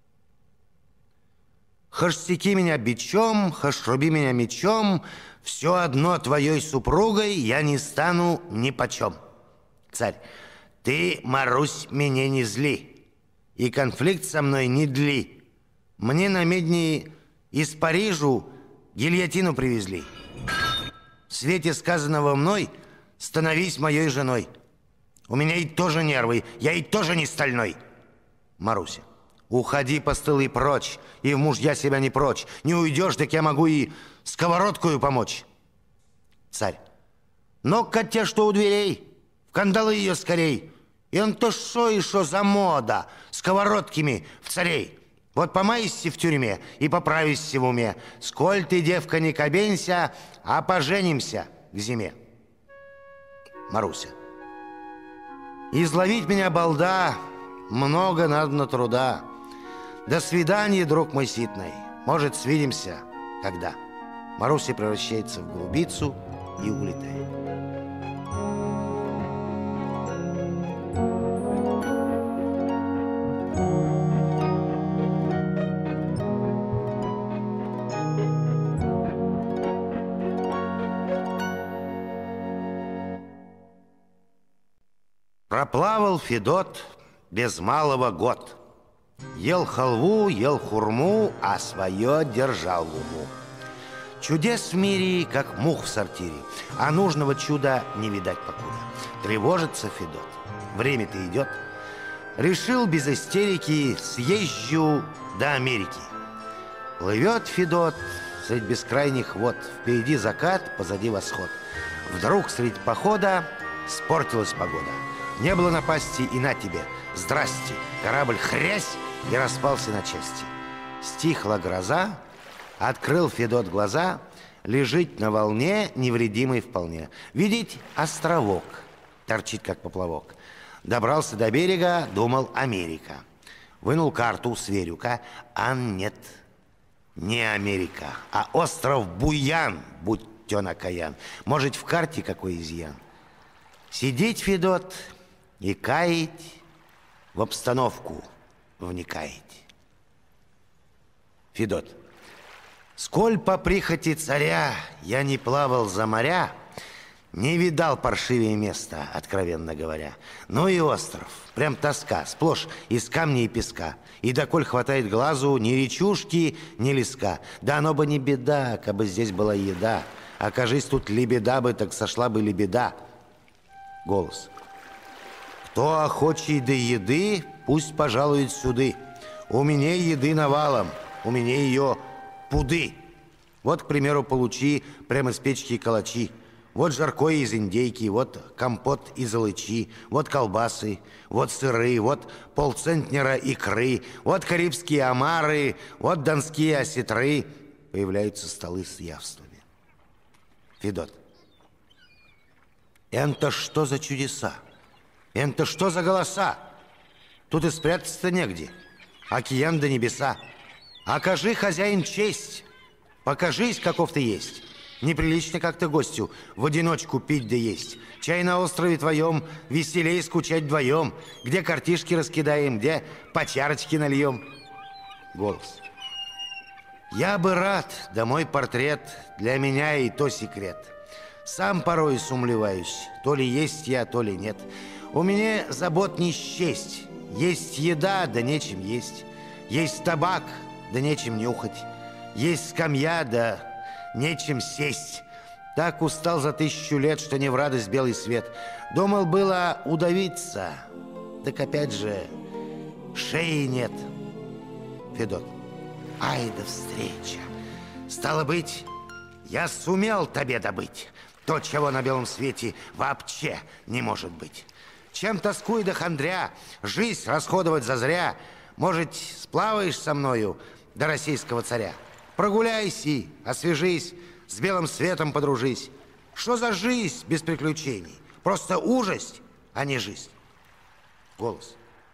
хошь секи меня бичом, хошь руби меня мечом, все одно твоей супругой я не стану нипочем. Царь: ты, Марусь, меня не зли, и конфликт со мной не дли. Мне на медни из Парижу гильотину привезли. В свете сказанного мной становись моей женой. У меня и тоже нервы, я и тоже не стальной. Маруся: уходи, постылый, прочь, и в мужья себя не прочь. Не уйдешь, так я могу и сковородкою помочь. Царь: но котя что у дверей, в кандалы ее скорей. И он то шо и шо за мода сковородкими в царей. Вот помаешься в тюрьме и поправишься в уме. Сколь ты, девка, не кабенься, а поженимся к зиме. Маруся: изловить меня, балда, много надо труда. До свидания, друг мой ситный. Может, свидимся когда? Маруся превращается в голубицу и улетает. Проплавал Федот без малого год. Ел халву, ел хурму, а свое держал в уму. Чудес в мире, как мух в сортире, а нужного чуда не видать покуда. Тревожится Федот, время-то идет. Решил без истерики съезжу до Америки. Плывет Федот средь бескрайних вод, впереди закат, позади восход. Вдруг средь похода спортилась погода. Не было напасти, и на тебе, здрасте. Корабль хрясь и распался на части. Стихла гроза, открыл Федот глаза, Лежит на волне, невредимый вполне. Видеть островок, торчит как поплавок. Добрался до берега, думал Америка. Вынул карту, сверю-ка, а нет, не Америка, а остров Буян, будь тён окаян. Может, в карте какой изъян? Сидеть, Федот, и каять, в обстановку вникаете. Федот. Сколь по прихоти царя я не плавал за моря, не видал паршивее места, откровенно говоря. Ну и остров, прям тоска, сплошь из камней и песка. И доколь хватает глазу ни речушки, ни леска. Да оно бы не беда, кабы здесь была еда. Окажись тут лебеда бы, так сошла бы лебеда. Голос. Кто охочий до еды, пусть пожалует сюды. У меня еды навалом, у меня ее пуды. Вот, к примеру, получи прямо с печки калачи. Вот жаркое из индейки, вот компот из алычи, вот колбасы, вот сыры, вот полцентнера икры, вот карибские омары, вот донские осетры. Появляются столы с явствами. Федот. Это что за чудеса? Это что за голоса? Тут и спрятаться-то негде. Океан до небеса. Окажи, хозяин, честь. Покажись, каков ты есть. Неприлично как-то гостю в одиночку пить да есть. Чай на острове твоем веселей скучать вдвоем. Где картишки раскидаем, где по чарочке нальем. Голос. Я бы рад, да мой портрет для меня и то секрет. Сам порой сумлеваюсь, то ли есть я, то ли нет. У меня забот не счесть. Есть еда, да нечем есть. Есть табак, да нечем нюхать. Есть скамья, да нечем сесть. Так устал за 1000 лет, что не в радость белый свет. Думал было удавиться, так опять же шеи нет. Федот. Ай да встреча. Стало быть, я сумел тебе добыть то, чего на белом свете вообще не может быть. Чем тоскуй да хандря, жизнь расходовать зазря. Может, сплаваешь со мною до российского царя? Прогуляйся, освежись, с белым светом подружись. Что за жизнь без приключений? Просто ужас, а не жизнь. Голос.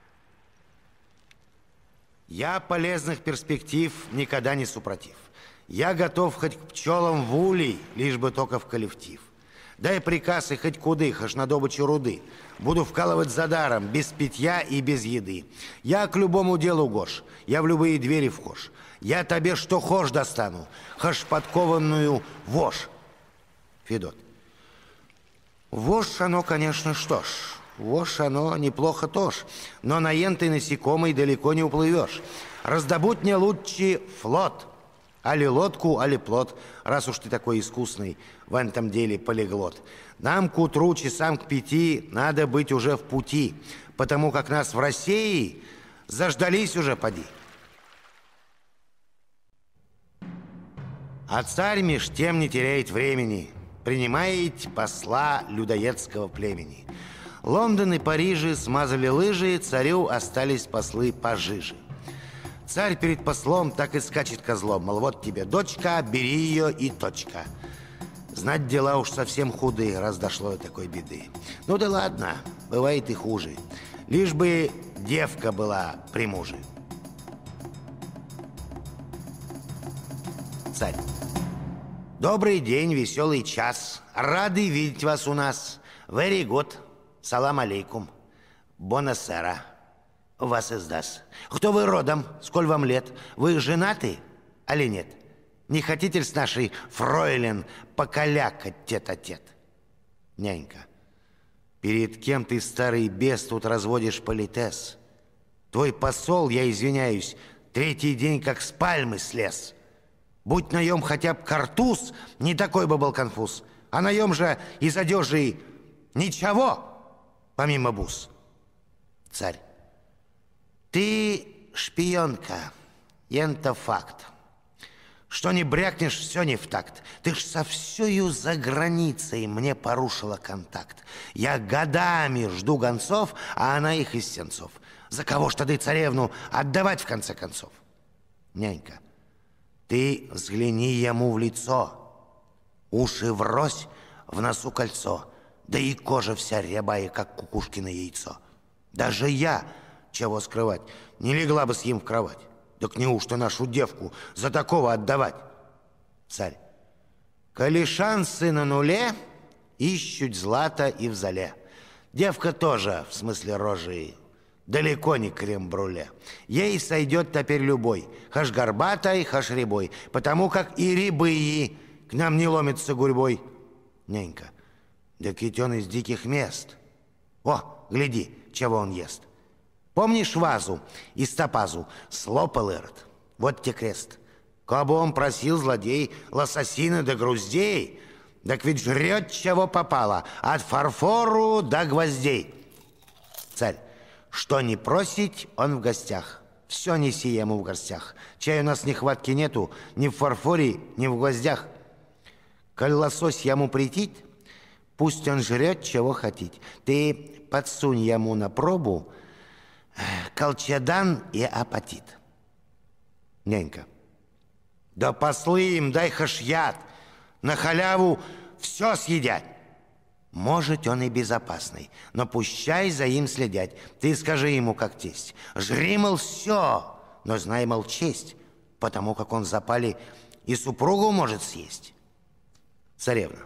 Я полезных перспектив никогда не супротив. Я готов хоть к пчелам в улей, лишь бы только в коллектив. Дай приказ и хоть куды, хоть на добычу руды. Буду вкалывать за даром, без питья и без еды. Я к любому делу гош, я в любые двери вхож. Я тебе что хошь достану, хошь подкованную вошь. Федот. Вошь оно, конечно, что ж. Вошь оно неплохо тоже. Но на ентой насекомой далеко не уплывешь. Раздобудь мне лучше флот. Али лодку, али плот, раз уж ты такой искусный в этом деле полиглот. Нам к утру, часам к 5 надо быть уже в пути, потому как нас в России заждались уже, поди. А царь меж тем не теряет времени, принимает посла людоедского племени. Лондон и Парижи смазали лыжи, царю остались послы пожиже. Царь перед послом так и скачет козлом, мол, вот тебе дочка, бери ее и точка. Знать дела уж совсем худые, раз дошло до такой беды. Ну да ладно, бывает и хуже. Лишь бы девка была при муже. Царь. Добрый день, веселый час. Рады видеть вас у нас. Very good. Салам алейкум. Бонасера. Вас издаст. Кто вы родом? Сколь вам лет? Вы женаты, али нет? Не хотите ли с нашей фройлен покалякать тет-а-тет? Нянька. Перед кем ты, старый бес, тут разводишь политес? Твой посол, я извиняюсь, 3-й день как с пальмы слез. Будь наем хотя бы картуз, не такой бы был конфуз. А наем же из одежи ничего, помимо бус. Царь. Ты шпионка, это факт. Что не брякнешь, все не в такт. Ты ж со всею за границей мне порушила контакт. Я годами жду гонцов, а она их из сенцов. За кого ж ты царевну отдавать в конце концов? Нянька, ты взгляни ему в лицо. уши врозь, в носу кольцо, да и кожа вся рябая, как кукушкино яйцо. Даже я, чего скрывать, не легла бы с ним в кровать. Так неужто нашу девку за такого отдавать? Царь. Коли шансы на нуле, ищут злато и в зале. Девка тоже, в смысле рожи, далеко не крем-брюле. Ей сойдет теперь любой, хаш горбатой, хаш рябой, потому как и рябые к нам не ломятся гурьбой. Нянька, да ведь он из диких мест. О, гляди, чего он ест. Помнишь вазу из топазу слопал Ирод? Вот те крест. Кабы он просил злодей лососины да груздей, так ведь жрет, чего попало, от фарфору до гвоздей. Царь, что не просить, он в гостях. Все неси ему в гостях. Чай у нас нехватки нету ни в фарфоре, ни в гвоздях. Коль лосось ему претит, пусть он жрет, чего хотит. Ты подсунь ему на пробу колчедан и апатит. Нянька. Да послы им, дай хаш яд. На халяву все съедят. Может, он и безопасный, но пущай за им следят. Ты скажи ему, как тесть. Жри, мол, все, но знай, мол, честь, потому как он в запале и супругу может съесть. Царевна.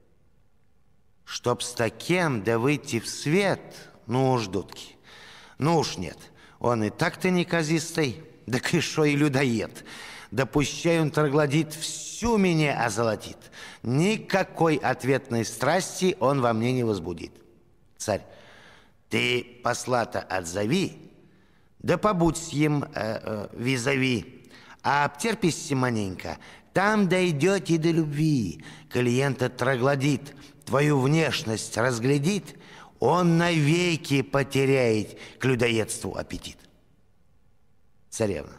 Чтоб с таким да выйти в свет, ну уж, дудки. Ну уж нет, он и так-то неказистый, да кишо и людоед. Да пущай он троглодит, всю меня озолотит. Никакой ответной страсти он во мне не возбудит. Царь, ты посла-то отзови, да побудь с ним визави, а обтерпись маленько, там дойдете до любви. Клиента троглодит, твою внешность разглядит, он навеки потеряет к людоедству аппетит. Царевна.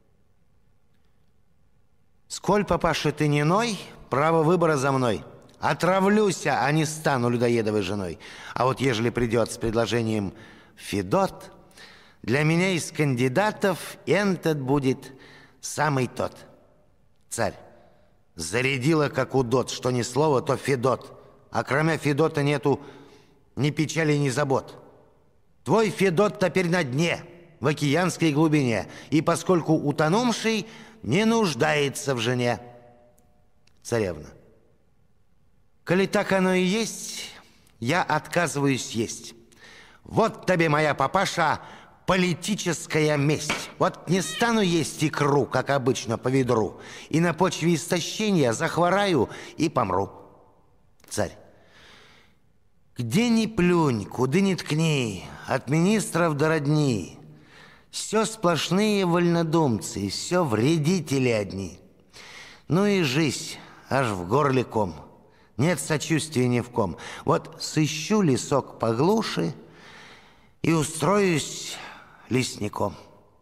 Сколь, папаша, ты не ной, право выбора за мной. Отравлюся, а не стану людоедовой женой. А вот ежели придет с предложением Федот, для меня из кандидатов этот будет самый тот. Царь. Зарядила, как удот, что ни слова, то Федот. А кроме Федота нету ни печали, ни забот. Твой Федот теперь на дне, в океанской глубине, и поскольку утонувший не нуждается в жене. Царевна. Коли так оно и есть, я отказываюсь есть. Вот тебе, моя папаша, политическая месть. Вот не стану есть икру, как обычно, по ведру, и на почве истощения захвораю и помру. Царь. Где ни плюнь, куда ни ткни, от министров до родни, все сплошные вольнодумцы, все вредители одни. Ну и жизнь аж в горле ком, нет сочувствия ни в ком. Вот сыщу лесок поглуше и устроюсь лесником.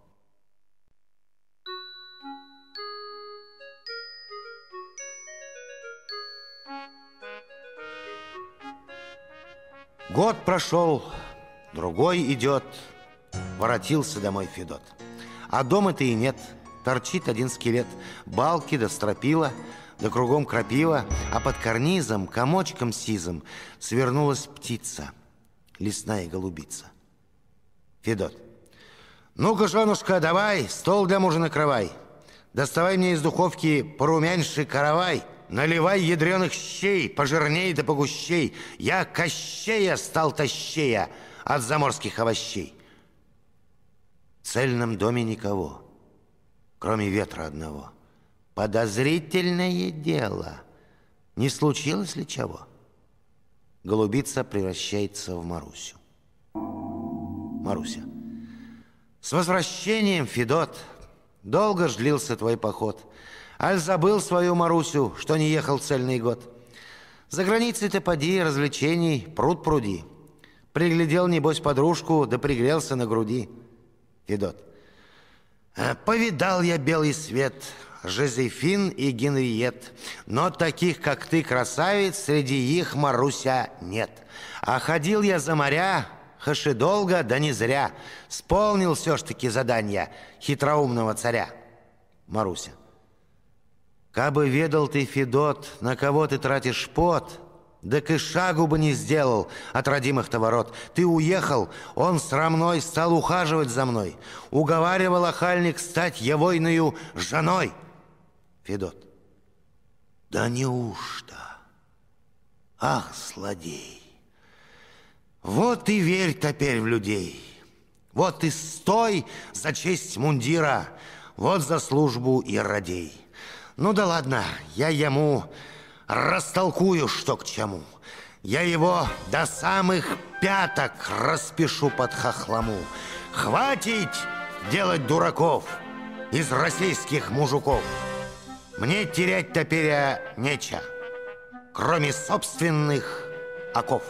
Год прошел, другой идет. Воротился домой Федот. А дома-то и нет. Торчит один скелет. Балки да стропила, да кругом крапива. А под карнизом, комочком сизым, свернулась птица, лесная голубица. Федот. Ну-ка, женушка, давай, стол для мужа накрывай. Доставай мне из духовки порумяньший каравай. Наливай ядреных щей, пожирней да погущей. Я Кощея стал тощея от заморских овощей. В цельном доме никого, кроме ветра одного. Подозрительное дело. Не случилось ли чего? Голубица превращается в Марусю. Маруся. С возвращением, Федот. Долго ж длился твой поход. Аль забыл свою Марусю, что не ехал цельный год. За границей ты поди, развлечений пруд пруди. Приглядел, небось, подружку, да пригрелся на груди. Федот. Повидал я белый свет, Жозефин и Генриет, но таких, как ты, красавиц, среди их, Маруся, нет. А ходил я за моря, хошь и долго, да не зря, сполнил все ж таки задания хитроумного царя. Маруся. Кабы ведал ты, Федот, на кого ты тратишь пот, так и шагу бы не сделал от родимых-то ворот. Ты уехал, он срамной стал ухаживать за мной. Уговаривал охальник стать егойною женой. Федот. Да неужто? Ах, злодей! Вот и верь теперь в людей. Вот и стой за честь мундира, вот за службу и радей. Ну да ладно, я ему растолкую, что к чему. Я его до самых пяток распишу под хохлому. Хватит делать дураков из российских мужиков. Мне терять теперь нечего, кроме собственных оков.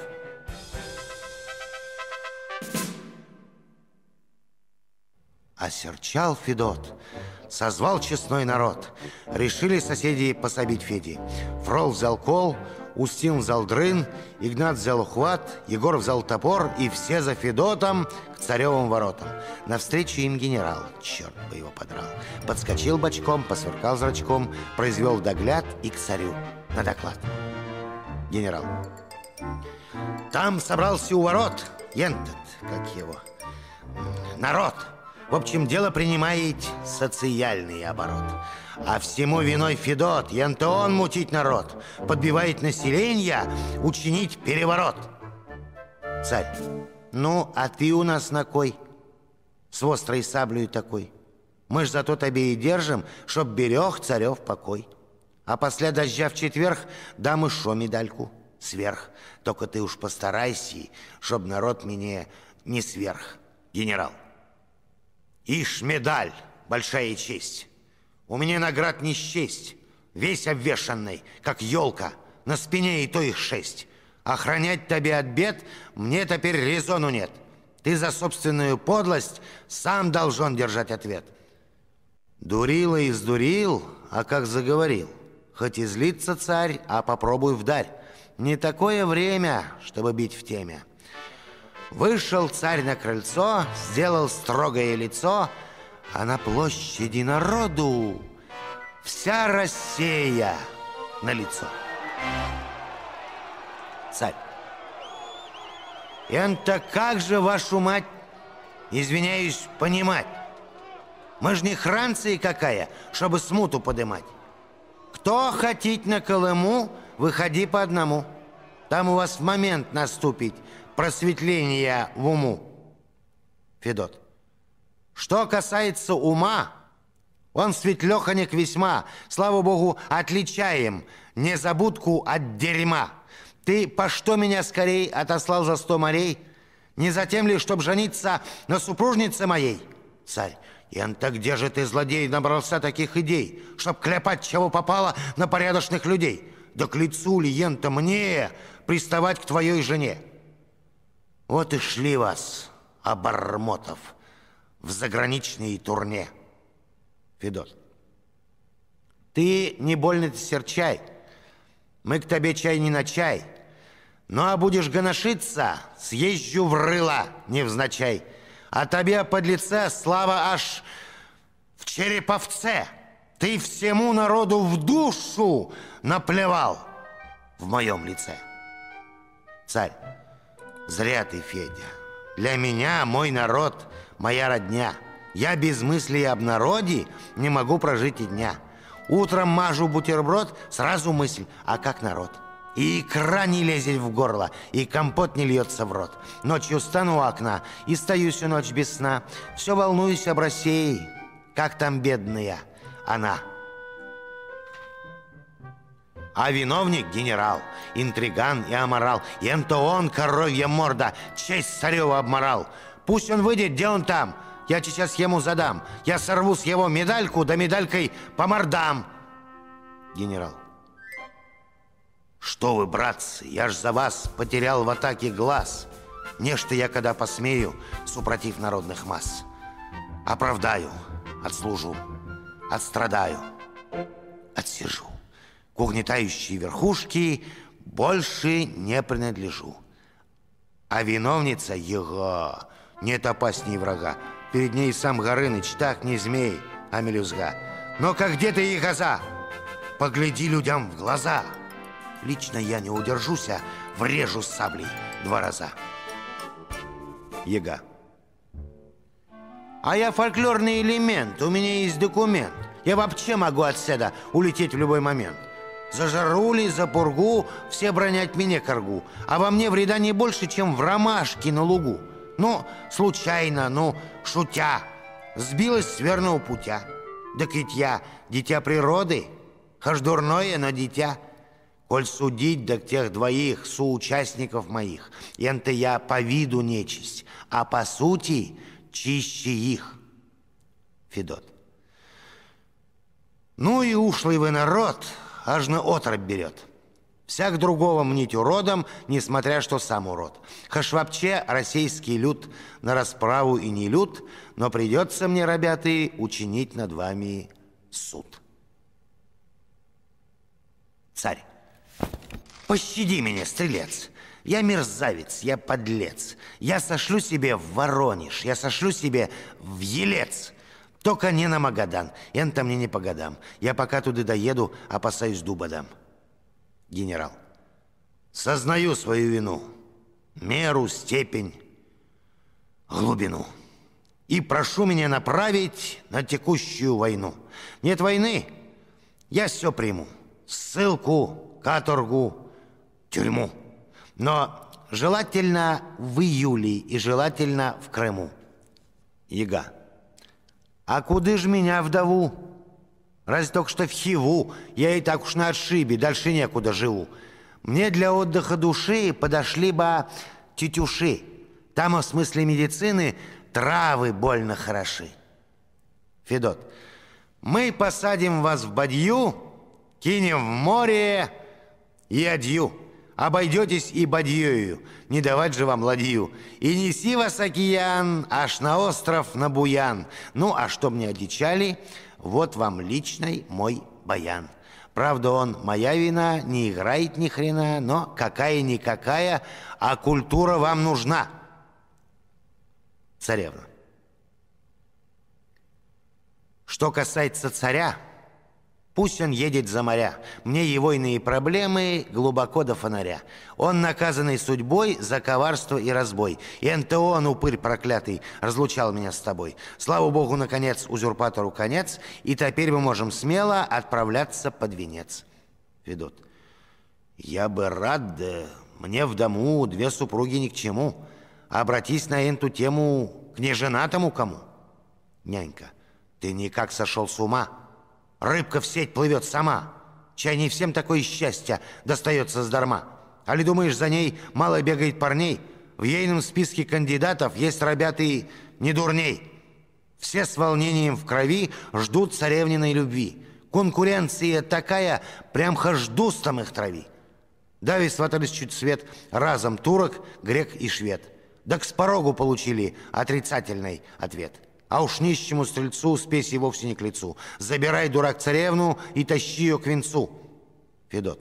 Осерчал Федот, созвал честной народ. Решили соседи пособить Феде. Фрол взял кол, Устин взял дрын, Игнат взял ухват, Егор взял топор, и все за Федотом к царевым воротам. Навстречу им генерал, черт бы его подрал. Подскочил бочком, посверкал зрачком, произвел догляд и к царю на доклад. Генерал. Там собрался у ворот ентот, как его, народ. В общем, дело принимает социальный оборот. А всему виной Федот, янто он мутить народ, подбивает население учинить переворот. Царь. Ну, а ты у нас на кой? С острой саблею такой. Мы ж зато тебе и держим, чтоб берег царев покой. А после дождя в четверг дам еще медальку сверх. Только ты уж постарайся, чтоб народ мне не сверх. Генерал. Ишь, медаль, большая честь. У меня наград не счесть. Весь обвешанный, как елка, на спине и то их 6. Охранять тебе от бед мне теперь резону нет. Ты за собственную подлость сам должен держать ответ. Дурила и сдурил, а как заговорил. Хоть и злится царь, а попробуй вдарь. Не такое время, чтобы бить в теме. Вышел царь на крыльцо, сделал строгое лицо, а на площади народу вся Россия на лицо. Царь. Это как же, вашу мать, извиняюсь, понимать? Мы ж не Франция какая, чтобы смуту подымать. Кто хотить на Колыму, выходи по одному. Там у вас в момент наступит просветление в уму. Федот. Что касается ума, он светлёхонек весьма, слава богу, отличаем незабудку от дерьма. Ты по что меня скорей отослал за 100 морей? Не затем ли, чтоб жениться на супружнице моей? Царь. Янта, где же ты, злодей, набрался таких идей, чтоб кляпать, чего попало, на порядочных людей? Да к лицу ли, янта, мне приставать к твоей жене? Вот и шли вас, обормотов, в заграничные турне. Федот. Ты не больно-то серчай. Мы к тебе чай не на чай. Ну а будешь гоношиться, съезжу в рыло невзначай. А тебе, подлеце, слава аж в череповце. Ты всему народу в душу наплевал в моем лице. Царь. Зря ты, Федя. Для меня мой народ, моя родня. Я без мыслей об народе не могу прожить и дня. Утром мажу бутерброд, сразу мысль, а как народ? И икра не лезет в горло, и компот не льется в рот. Ночью стану у окна и стою всю ночь без сна. Все волнуюсь об России, как там бедная она. А виновник генерал, интриган и аморал. Ента он, коровья морда, честь царева обморал. Пусть он выйдет, где он там? Я сейчас ему задам. Я сорву с его медальку, да медалькой по мордам. Генерал. Что вы, братцы, я ж за вас потерял в атаке глаз. Нечто я, когда посмею, супротив народных масс. Оправдаю, отслужу, отстрадаю, отсижу. К угнетающей верхушке больше не принадлежу. А виновница его нет опасней врага. Перед ней сам Горыныч, так не змей, а мелюзга. Но как где ты, ягоза? погляди людям в глаза. Лично я не удержусь, а врежу с саблей 2 раза. Яга. А я фольклорный элемент, у меня есть документ. Я вообще могу отсюда улететь в любой момент. За жарули, за пургу все бронять меня коргу, а во мне вреда не больше, чем в ромашке на лугу. Ну, случайно, ну, шутя, сбилась с верного путя. Так ведь я дитя природы, хаж дурное, но дитя. Коль судить, так тех 2 соучастников моих, энто я по виду нечисть, а по сути чище их. Федот. Ну и ушлый вы народ, аж на отрабь берет. Всяк другого мнить уродом, несмотря что сам урод. Хаш вообще российский люд на расправу и не люд, но придется мне, ребята, учинить над вами суд. Царь. Пощади меня, стрелец. Я мерзавец, я подлец. Я сошлю себе в Воронеж, я сошлю себе в Елец. Только не на Магадан, энто мне не по годам. Я пока туда доеду, опасаюсь дуба дам. Генерал. Сознаю свою вину, меру, степень, глубину. И прошу меня направить на текущую войну. Нет войны, я все приму. Ссылку, каторгу, тюрьму. Но желательно в июле и желательно в Крыму. Яга. А куда ж меня, вдову? Разве только что в Хиву. Я и так уж на отшибе, дальше некуда живу. Мне для отдыха души подошли бы тетюши. Там, в смысле медицины, травы больно хороши. Федот. Мы посадим вас в бадью, кинем в море и адью. Обойдетесь и бадьёю, не давать же вам ладью. И неси вас океан, аж на остров, на Буян. Ну, а чтоб не одичали, вот вам личный мой баян. Правда, он моя вина, не играет ни хрена, но какая-никакая, а культура вам нужна. Царевна. Что касается царя, пусть он едет за моря. Мне его иные проблемы глубоко до фонаря. Он, наказанный судьбой за коварство и разбой. Энто он, упырь проклятый, разлучал меня с тобой. Слава богу, наконец, узурпатору конец, и теперь мы можем смело отправляться под венец. Федот. Я бы рад, да мне в дому 2 супруги ни к чему. Обратись на эту тему к неженатому кому. Нянька. Ты никак сошел с ума. Рыбка в сеть плывет сама. Чай не всем такое счастье достается сдарма. Али думаешь, за ней мало бегает парней? В ейном списке кандидатов есть ребята и не дурней. Все с волнением в крови ждут царевниной любви. Конкуренция такая, прям хождустом их трави. Дави сватались чуть свет разом турок, грек и швед. Так с порогу получили отрицательный ответ. А уж нищему стрельцу спесь и вовсе не к лицу. Забирай, дурак, царевну и тащи ее к венцу. Федот.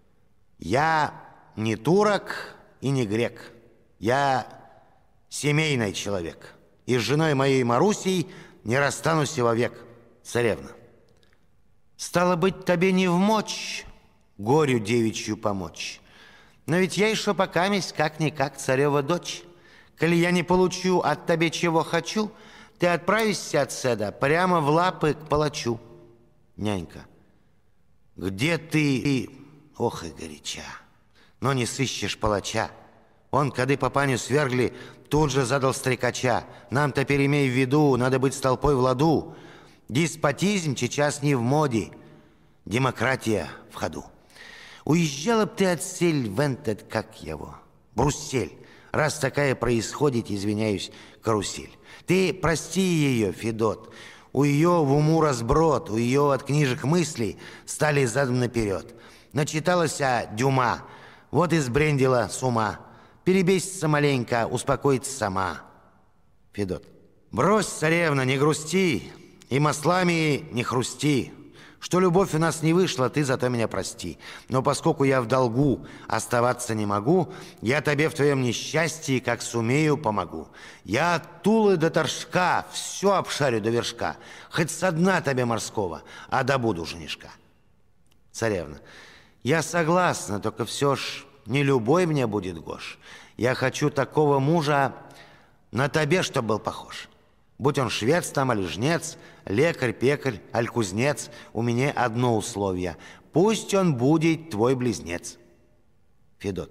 Я не турок и не грек. Я семейный человек. И с женой моей Марусей не расстанусь вовек. Царевна. Стало быть, тебе не вмочь горю девичью помочь. Но ведь я еще покаместь как-никак царева дочь. Коли я не получу от тебе чего хочу, ты отправишься отседа прямо в лапы к палачу. Нянька. Где ты? Ох и горяча. Но не сыщешь палача. Он, когда папаню свергли, тут же задал стрекача. Нам теперь, имей в виду, надо быть с толпой в ладу. Деспотизм сейчас не в моде. Демократия в ходу. Уезжала б ты отсель в этот, как его, Бруссель. Раз такая происходит, извиняюсь, карусель. Ты прости ее, Федот. У ее в уму разброд, у ее от книжек мыслей стали задом наперед. Начиталась Дюма, вот и сбрендила с ума. Перебесится маленько, успокоится сама. Федот. Брось, царевна, не грусти, и маслами не хрусти. Что любовь у нас не вышла, ты зато меня прости. Но поскольку я в долгу оставаться не могу, я тебе в твоем несчастье, как сумею, помогу. Я от Тулы до Торжка все обшарю до вершка, хоть со дна тебе морского, а добуду женишка. Царевна. Я согласна, только все ж не любой мне будет гош. Я хочу такого мужа на тебе, чтоб был похож. Будь он швец там, али жнец, лекарь, пекарь, аль кузнец, у меня одно условие. Пусть он будет твой близнец. Федот.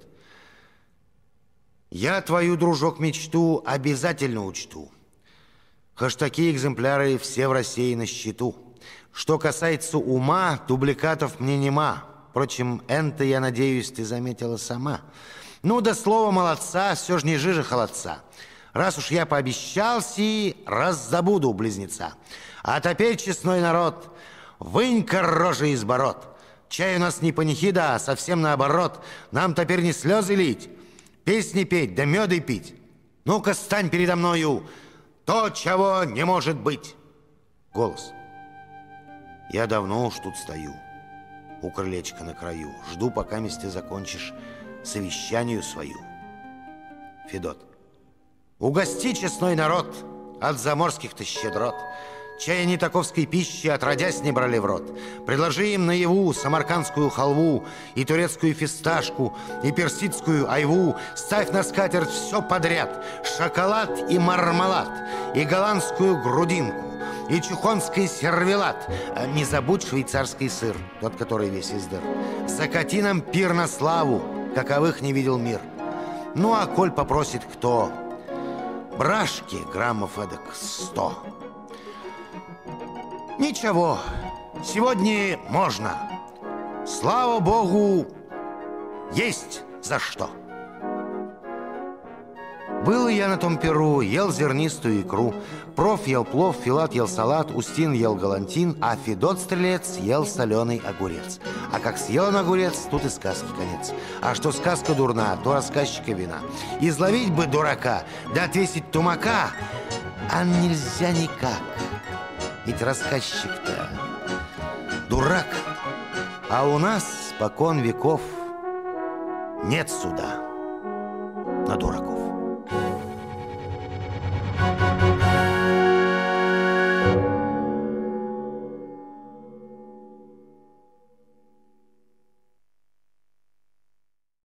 Я твою, дружок, мечту обязательно учту. Хаш такие экземпляры все в России на счету. Что касается ума, дубликатов мне нема. Впрочем, это, я надеюсь, ты заметила сама. Ну, да слово молодца, все ж не жиже холодца. Раз уж я пообещался, раз забуду близнеца. А теперь, честной народ, вынь-ка рожи из бород. Чай у нас не панихида, а совсем наоборот. Нам теперь не слезы лить, песни петь, да меды пить. Ну-ка, стань передо мною, то, чего не может быть. Голос. Я давно уж тут стою, у крылечка на краю. Жду, пока вместе закончишь совещанию свою. Федот. Угости, честной народ, от заморских-то щедрот. Чая не таковской пищи отродясь не брали в рот. Предложи им наяву самаркандскую халву, и турецкую фисташку, и персидскую айву. Ставь на скатерть все подряд: шоколад и мармелад, и голландскую грудинку, и чухонский сервелат. Не забудь швейцарский сыр, тот, который весь из дыр. Закати нам пир на славу, каковых не видел мир. Ну, а коль попросит кто, брашки граммов эдак 100. Ничего, сегодня можно. Слава Богу, есть за что. Был я на том перу, ел зернистую икру. Проф ел плов, Филат ел салат, Устин ел галантин, а Федот Стрелец ел соленый огурец. А как съел он огурец, тут и сказки конец. А что сказка дурна, то рассказчика вина. Изловить бы дурака, да отвесить тумака, а нельзя никак. Ведь рассказчик-то дурак. А у нас спокон веков нет суда на дураков.